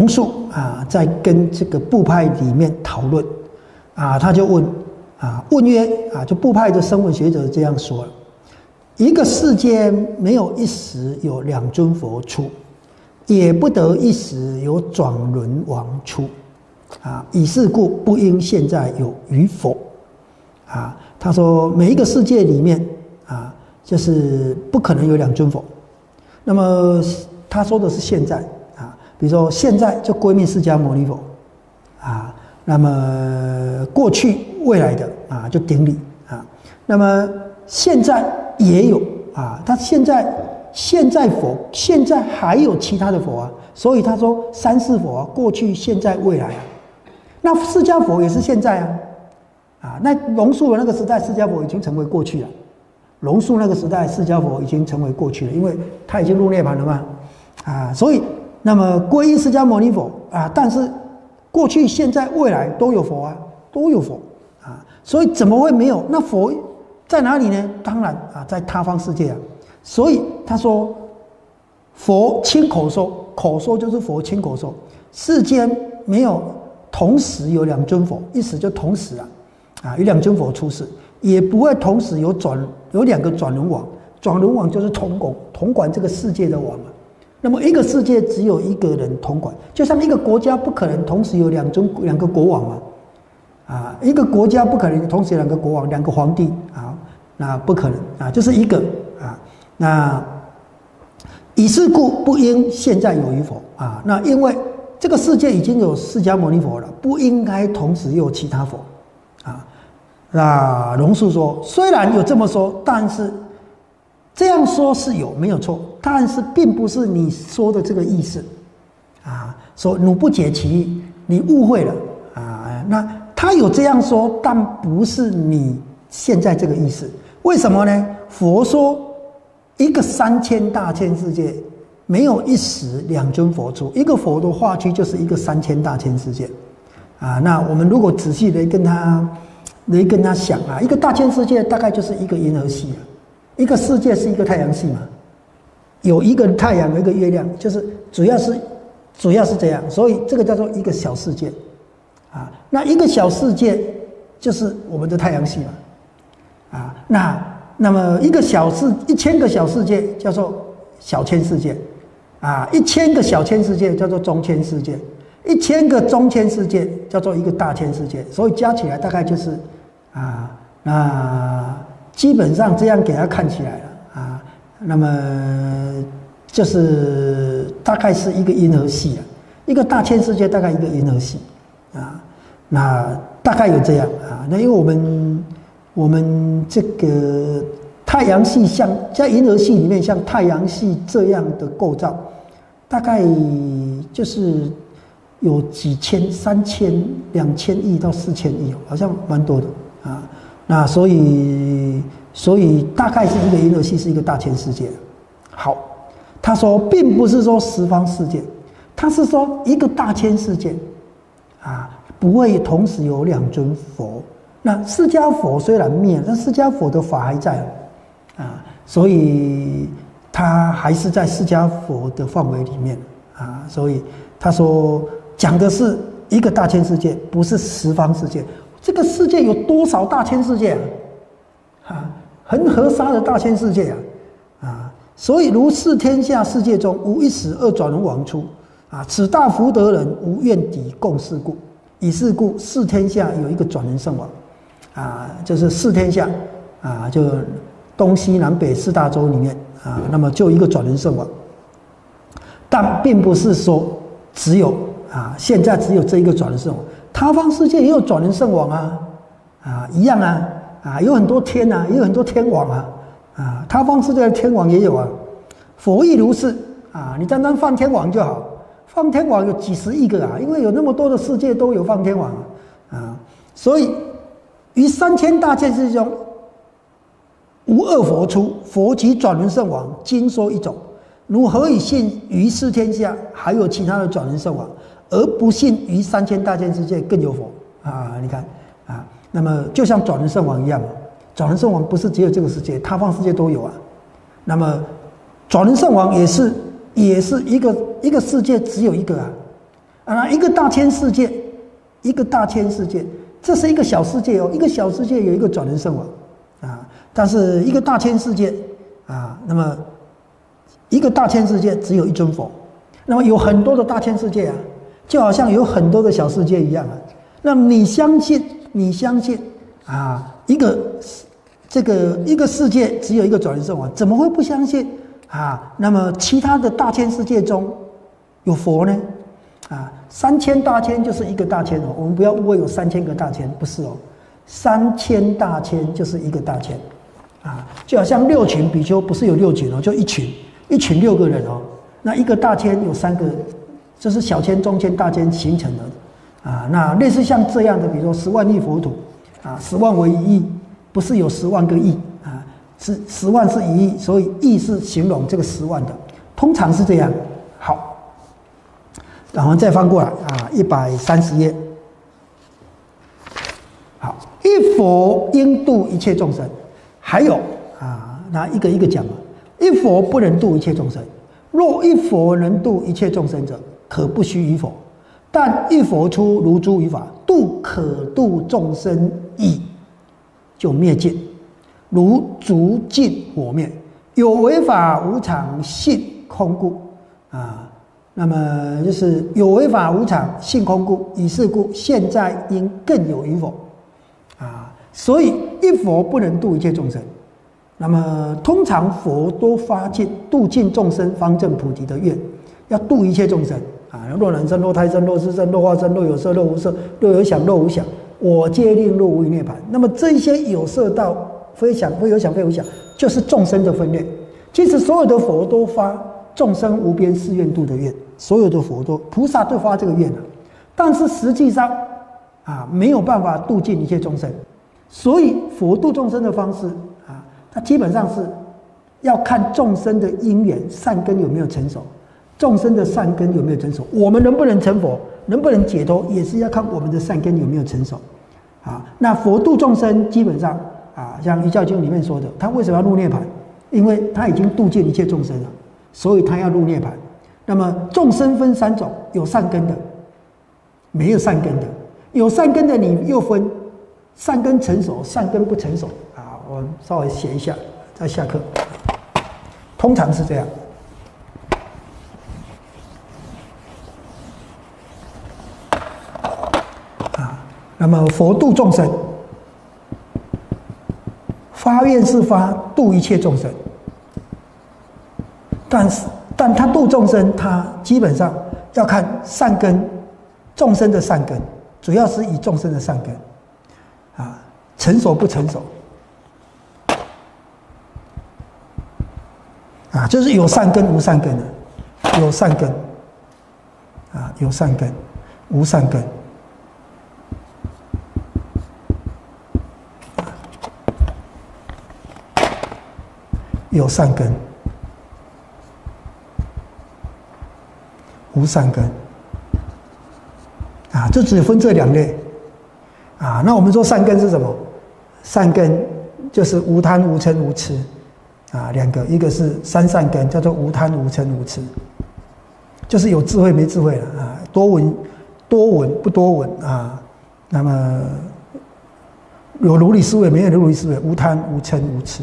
啊，在跟这个部派里面讨论啊，他就问啊，问曰啊，就部派的声闻学者这样说了：一个世间没有一时有两尊佛出，也不得一时有转轮王出啊，以是故不应现在有余佛啊。他说每一个世界里面啊，就是不可能有两尊佛。那么他说的是现在啊，比如说现在就归命释迦牟尼佛啊，那么过去未来的啊就顶礼啊，那么现在也有啊，他现在现在佛现在还有其他的佛啊，所以他说三世佛啊，过去现在未来啊，那释迦佛也是现在啊。啊，那龙树的那个时代，释迦佛已经成为过去了。龙树那个时代，释迦佛已经成为过去了，因为他已经入涅槃了嘛。啊，所以那么皈依释迦牟尼佛啊，但是过去、现在、未来都有佛啊，都有佛啊，所以怎么会没有？那佛在哪里呢？当然啊，在他方世界啊。所以他说，佛亲口说，口说就是佛亲口说，世间没有同时有两尊佛，意思就同时啊。啊，有两尊佛出世，也不会同时有转有两个转轮王，转轮王就是统管统管这个世界的王嘛。那么一个世界只有一个人统管，就像一个国家不可能同时有两尊两个国王嘛。啊，一个国家不可能同时有两个国王、两个皇帝啊，那不可能啊，就是一个啊。那以是故不应现在有余佛啊，那因为这个世界已经有释迦牟尼佛了，不应该同时又有其他佛。啊，那龙树说，虽然有这么说，但是这样说是有没有错，但是并不是你说的这个意思啊。说汝不解其意，你误会了啊。那他有这样说，但不是你现在这个意思。为什么呢？佛说一个三千大千世界没有一时两尊佛出，一个佛的化区就是一个三千大千世界。啊，那我们如果仔细的跟他，来跟他想啊，一个大千世界大概就是一个银河系啊，一个世界是一个太阳系嘛，有一个太阳，有一个月亮，就是主要是主要是这样，所以这个叫做一个小世界，啊，那一个小世界就是我们的太阳系嘛，啊，那那么一个小世一千个小世界叫做小千世界，啊，一千个小千世界叫做中千世界。一千个中千世界叫做一个大千世界，所以加起来大概就是啊，那基本上这样给它看起来了啊，那么就是大概是一个银河系啊，一个大千世界大概一个银河系啊，那大概有这样啊，那因为我们我们这个太阳系像在银河系里面像太阳系这样的构造，大概就是。有几千、三千、两千亿到四千亿，好像蛮多的啊。那所以，所以大概是一个银河系是一个大千世界。好，他说并不是说十方世界，他是说一个大千世界啊，不会同时有两尊佛。那释迦佛虽然灭，但释迦佛的法还在啊，所以他还是在释迦佛的范围里面啊。所以他说。讲的是一个大千世界，不是十方世界。这个世界有多少大千世界啊？啊，恒河沙的大千世界啊！啊，所以如是天下世界中无一时二转轮王出啊！此大福德人无怨敌共事故，以是故四天下有一个转轮圣王啊，就是四天下啊，就东西南北四大洲里面啊，那么就一个转轮圣王，但并不是说只有。啊，现在只有这一个转轮圣王，他方世界也有转轮圣王啊，啊，一样啊，啊，有很多天啊，也有很多天王啊，啊，他方世界的天王也有啊，佛亦如是啊，你单单放天王就好，放天王有几十亿个啊，因为有那么多的世界都有放天王啊，啊，所以于三千大千世界中，无二佛出，佛即转轮圣王，经说一种，汝何以信于世天下还有其他的转轮圣王？而不信于三千大千世界更有佛啊！你看啊，那么就像转轮圣王一样，转轮圣王不是只有这个世界，他方世界都有啊。那么转轮圣王也是也是一个一个世界只有一个啊啊，一个大千世界，一个大千世界，这是一个小世界哦，一个小世界有一个转轮圣王啊，但是一个大千世界啊，那么一个大千世界只有一尊佛，那么有很多的大千世界啊，就好像有很多的小世界一样啊。那么你相信，你相信啊，一个这个一个世界只有一个转轮圣王，怎么会不相信啊？那么其他的大千世界中有佛呢？啊，三千大千就是一个大千哦，我们不要误会有三千个大千，不是哦，三千大千就是一个大千，啊，就好像六群比丘不是有六群哦，就一群，一群六个人哦，那一个大千有三个，就是小千、中千、大千形成的。啊，那类似像这样的，比如说十万亿佛土，啊，十万为一亿，不是有十万个亿啊，是十万是一亿，所以亿是形容这个十万的，通常是这样。好，然后再翻过来啊，一百三十页。好，一佛应度一切众生，还有啊，那一个一个讲嘛，一佛不能度一切众生，若一佛能度一切众生者，可不须于佛。但一佛出如诸于法，度可度众生矣，就灭尽，如逐尽火灭。有为法无常，性空故啊。那么就是有为法无常，性空故，以是故，现在应更有于否啊。所以一佛不能度一切众生。那么通常佛都发尽度尽众生方正菩提的愿，要度一切众生。啊，若人生，若胎生，若湿生，若化生，若有色，若无色，若有想，若无想，我皆令若无余涅槃。那么这些有色到非想、非有想、非无想，就是众生的分类。其实所有的佛都发众生无边誓愿度的愿，所有的佛都菩萨都发这个愿了，但是实际上啊没有办法度尽一切众生，所以佛度众生的方式啊，它基本上是要看众生的因缘善根有没有成熟。众生的善根有没有成熟？我们能不能成佛，能不能解脱，也是要看我们的善根有没有成熟。啊，那佛度众生基本上啊，像《瑜伽经》里面说的，他为什么要入涅槃？因为他已经度尽一切众生了，所以他要入涅槃。那么众生分三种，有善根的，没有善根的。有善根的你又分善根成熟、善根不成熟。啊，我稍微写一下，再下课。通常是这样。那么佛度众生，发愿是发度一切众生，但是但他度众生，他基本上要看善根，众生的善根，主要是以众生的善根，啊，成熟不成熟，啊，就是有善根无善根的，有善根，啊，有善根，无善根。有善根，无善根，啊，就只分这两类，啊，那我们说善根是什么？善根就是无贪、无嗔、无痴，啊，两个，一个是三善根，叫做无贪、无嗔、无痴，就是有智慧没智慧了啊，多闻、多闻不多闻啊，那么有如理思维没有如理思维，无贪、无嗔、无痴。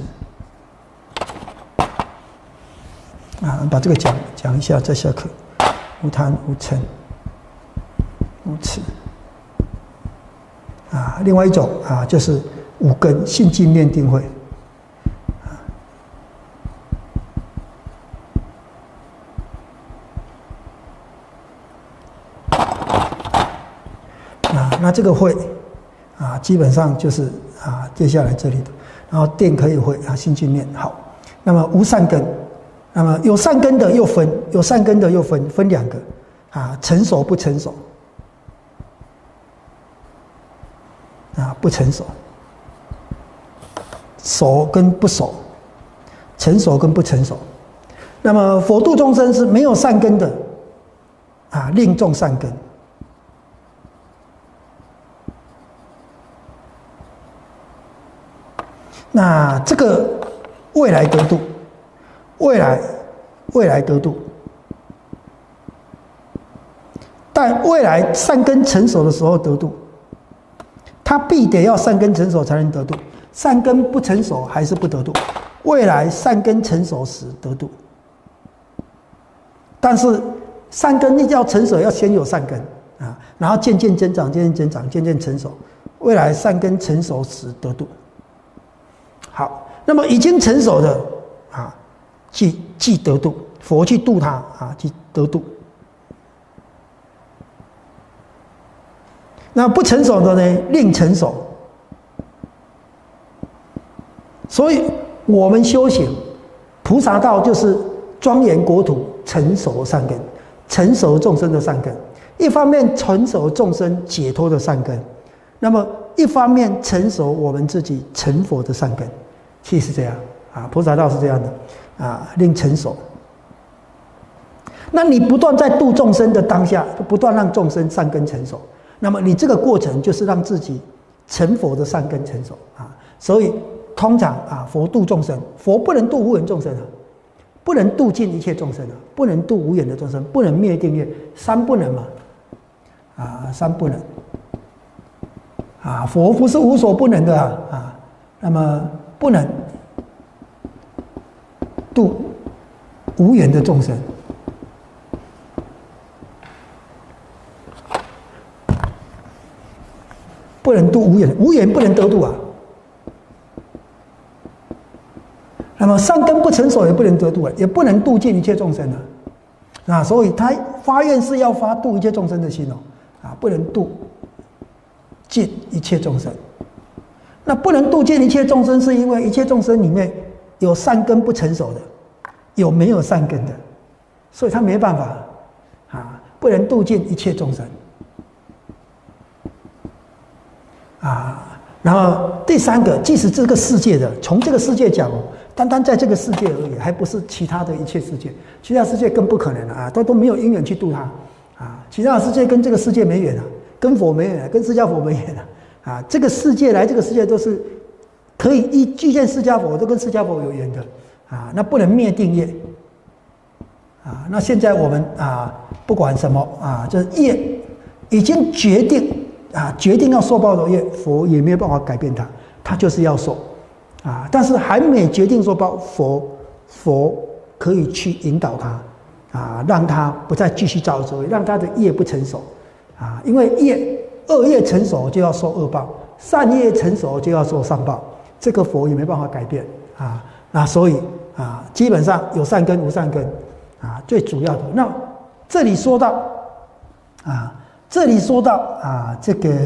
啊，把这个讲讲一下，再下课。无贪无嗔无痴啊，另外一种啊，就是五根信经念定慧啊，那这个慧啊，基本上就是啊，接下来这里的，然后定可以慧啊，信经念好，那么无善根。那么有善根的又分，有善根的又分，分两个，啊，成熟不成熟，啊，不成熟，熟跟不熟，成熟跟不成熟。那么佛度众生是没有善根的，啊，令众善根。那这个未来得度。未来，未来得度， 但未来善根成熟的时候得度，他必得要善根成熟才能得度，善根不成熟还是不得度。未来善根成熟时得度，但是善根一定要成熟，要先有善根啊，然后渐渐增长，渐渐增长，渐渐成熟。未来善根成熟时得度。好，那么已经成熟的啊，即即得度，佛去度他啊，即得度。那不成熟的呢，令成熟。所以我们修行菩萨道就是庄严国土成熟善根，成熟众生的善根。一方面成熟众生解脱的善根，那么一方面成熟我们自己成佛的善根，其实是这样啊。菩萨道是这样的啊，令成熟。那你不断在度众生的当下，不断让众生善根成熟，那么你这个过程就是让自己成佛的善根成熟啊。所以通常啊，佛度众生，佛不能度无缘众生啊，不能度尽一切众生啊，不能度无缘的众生，不能灭定业，三不能嘛。啊，三不能啊，佛不是无所不能的啊，啊，那么不能度无缘的众生，不能度无缘，无缘不能得度啊。那么善根不成熟也不能得度啊，也不能度尽一切众生啊。啊，所以他发愿是要发度一切众生的心哦。啊，不能度尽一切众生。那不能度尽一切众生，是因为一切众生里面有善根不成熟的，有没有善根的，所以他没办法啊，不能度尽一切众生。啊，然后第三个，即使这个世界的，从这个世界讲哦，单单在这个世界而已，还不是其他的一切世界，其他世界更不可能了啊，都都没有因缘去度它。啊，其他的世界跟这个世界没缘啊，跟佛没缘啊，跟释迦佛没缘啊。啊，这个世界来这个世界都是可以一具见释迦佛，都跟释迦佛有缘的啊。那不能灭定业啊。那现在我们啊，不管什么啊，就是业已经决定啊，决定要受报的业，佛也没有办法改变它，它就是要受啊。但是还没决定受报，佛佛可以去引导它。啊，让他不再继续造作，让他的业不成熟，啊，因为业恶业成熟就要受恶报，善业成熟就要受善报，这个佛也没办法改变啊。那所以啊，基本上有善根无善根啊，最主要的。那这里说到啊，这里说到啊，这个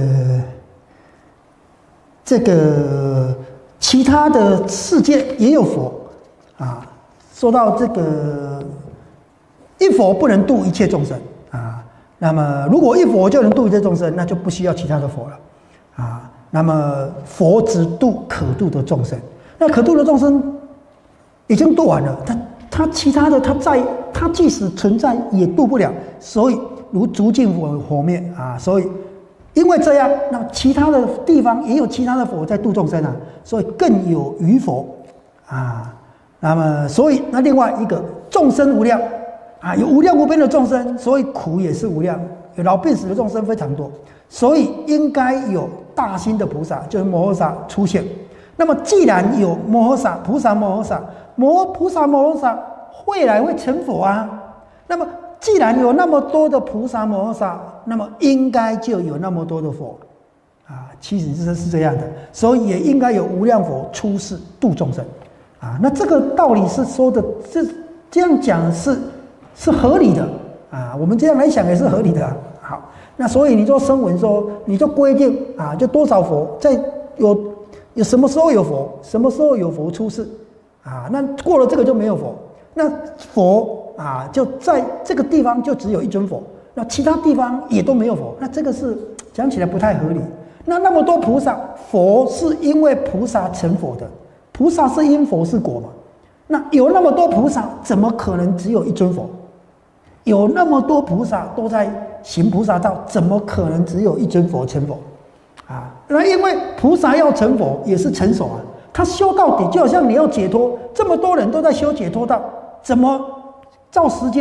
这个其他的世界也有佛啊，说到这个。一佛不能度一切众生啊，那么如果一佛就能度一切众生，那就不需要其他的佛了啊。那么佛只度可度的众生，那可度的众生已经度完了，他他其他的他在他即使存在也度不了，所以如逐尽火火灭啊，所以因为这样，那其他的地方也有其他的佛在度众生啊，所以更有余佛啊。那么所以那另外一个众生无量。啊，有无量无边的众生，所以苦也是无量，有老病死的众生非常多，所以应该有大心的菩萨，就是摩诃萨出现。那么既然有摩诃萨、菩萨摩诃萨、摩菩萨摩诃萨未来会成佛啊，那么既然有那么多的菩萨摩诃萨，那么应该就有那么多的佛啊，其实是是这样的，所以也应该有无量佛出世度众生啊。那这个道理是说的，这这样讲是。是合理的啊，我们这样来想也是合理的、啊。好，那所以你做声闻说，你就规定啊，就多少佛在有有什么时候有佛，什么时候有佛出世啊？那过了这个就没有佛，那佛啊就在这个地方就只有一尊佛，那其他地方也都没有佛，那这个是讲起来不太合理。那那么多菩萨，佛是因为菩萨成佛的，菩萨是因佛是果嘛？那有那么多菩萨，怎么可能只有一尊佛？有那么多菩萨都在行菩萨道，怎么可能只有一尊佛成佛？啊，那因为菩萨要成佛也是成熟啊，他修到底就好像你要解脱，这么多人都在修解脱道，怎么照时间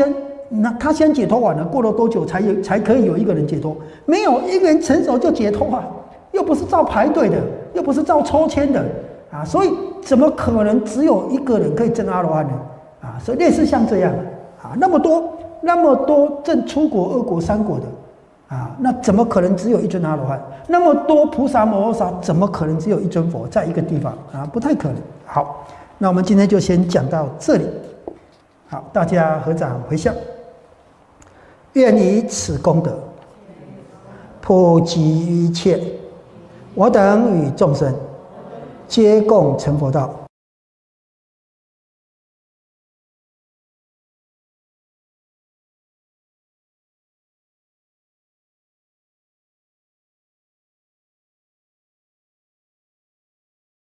那他先解脱完了，过了多久才有才可以有一个人解脱？没有一个人成熟就解脱啊，又不是照排队的，又不是照抽签的啊，所以怎么可能只有一个人可以证阿罗汉呢？啊，所以类似像这样啊，那么多那么多证出国、二国、三国的啊，那怎么可能只有一尊阿罗汉？那么多菩萨摩诃萨，怎么可能只有一尊佛在一个地方啊？不太可能。好，那我们今天就先讲到这里。好，大家合掌回向，愿以此功德普及一切，我等与众生皆共成佛道。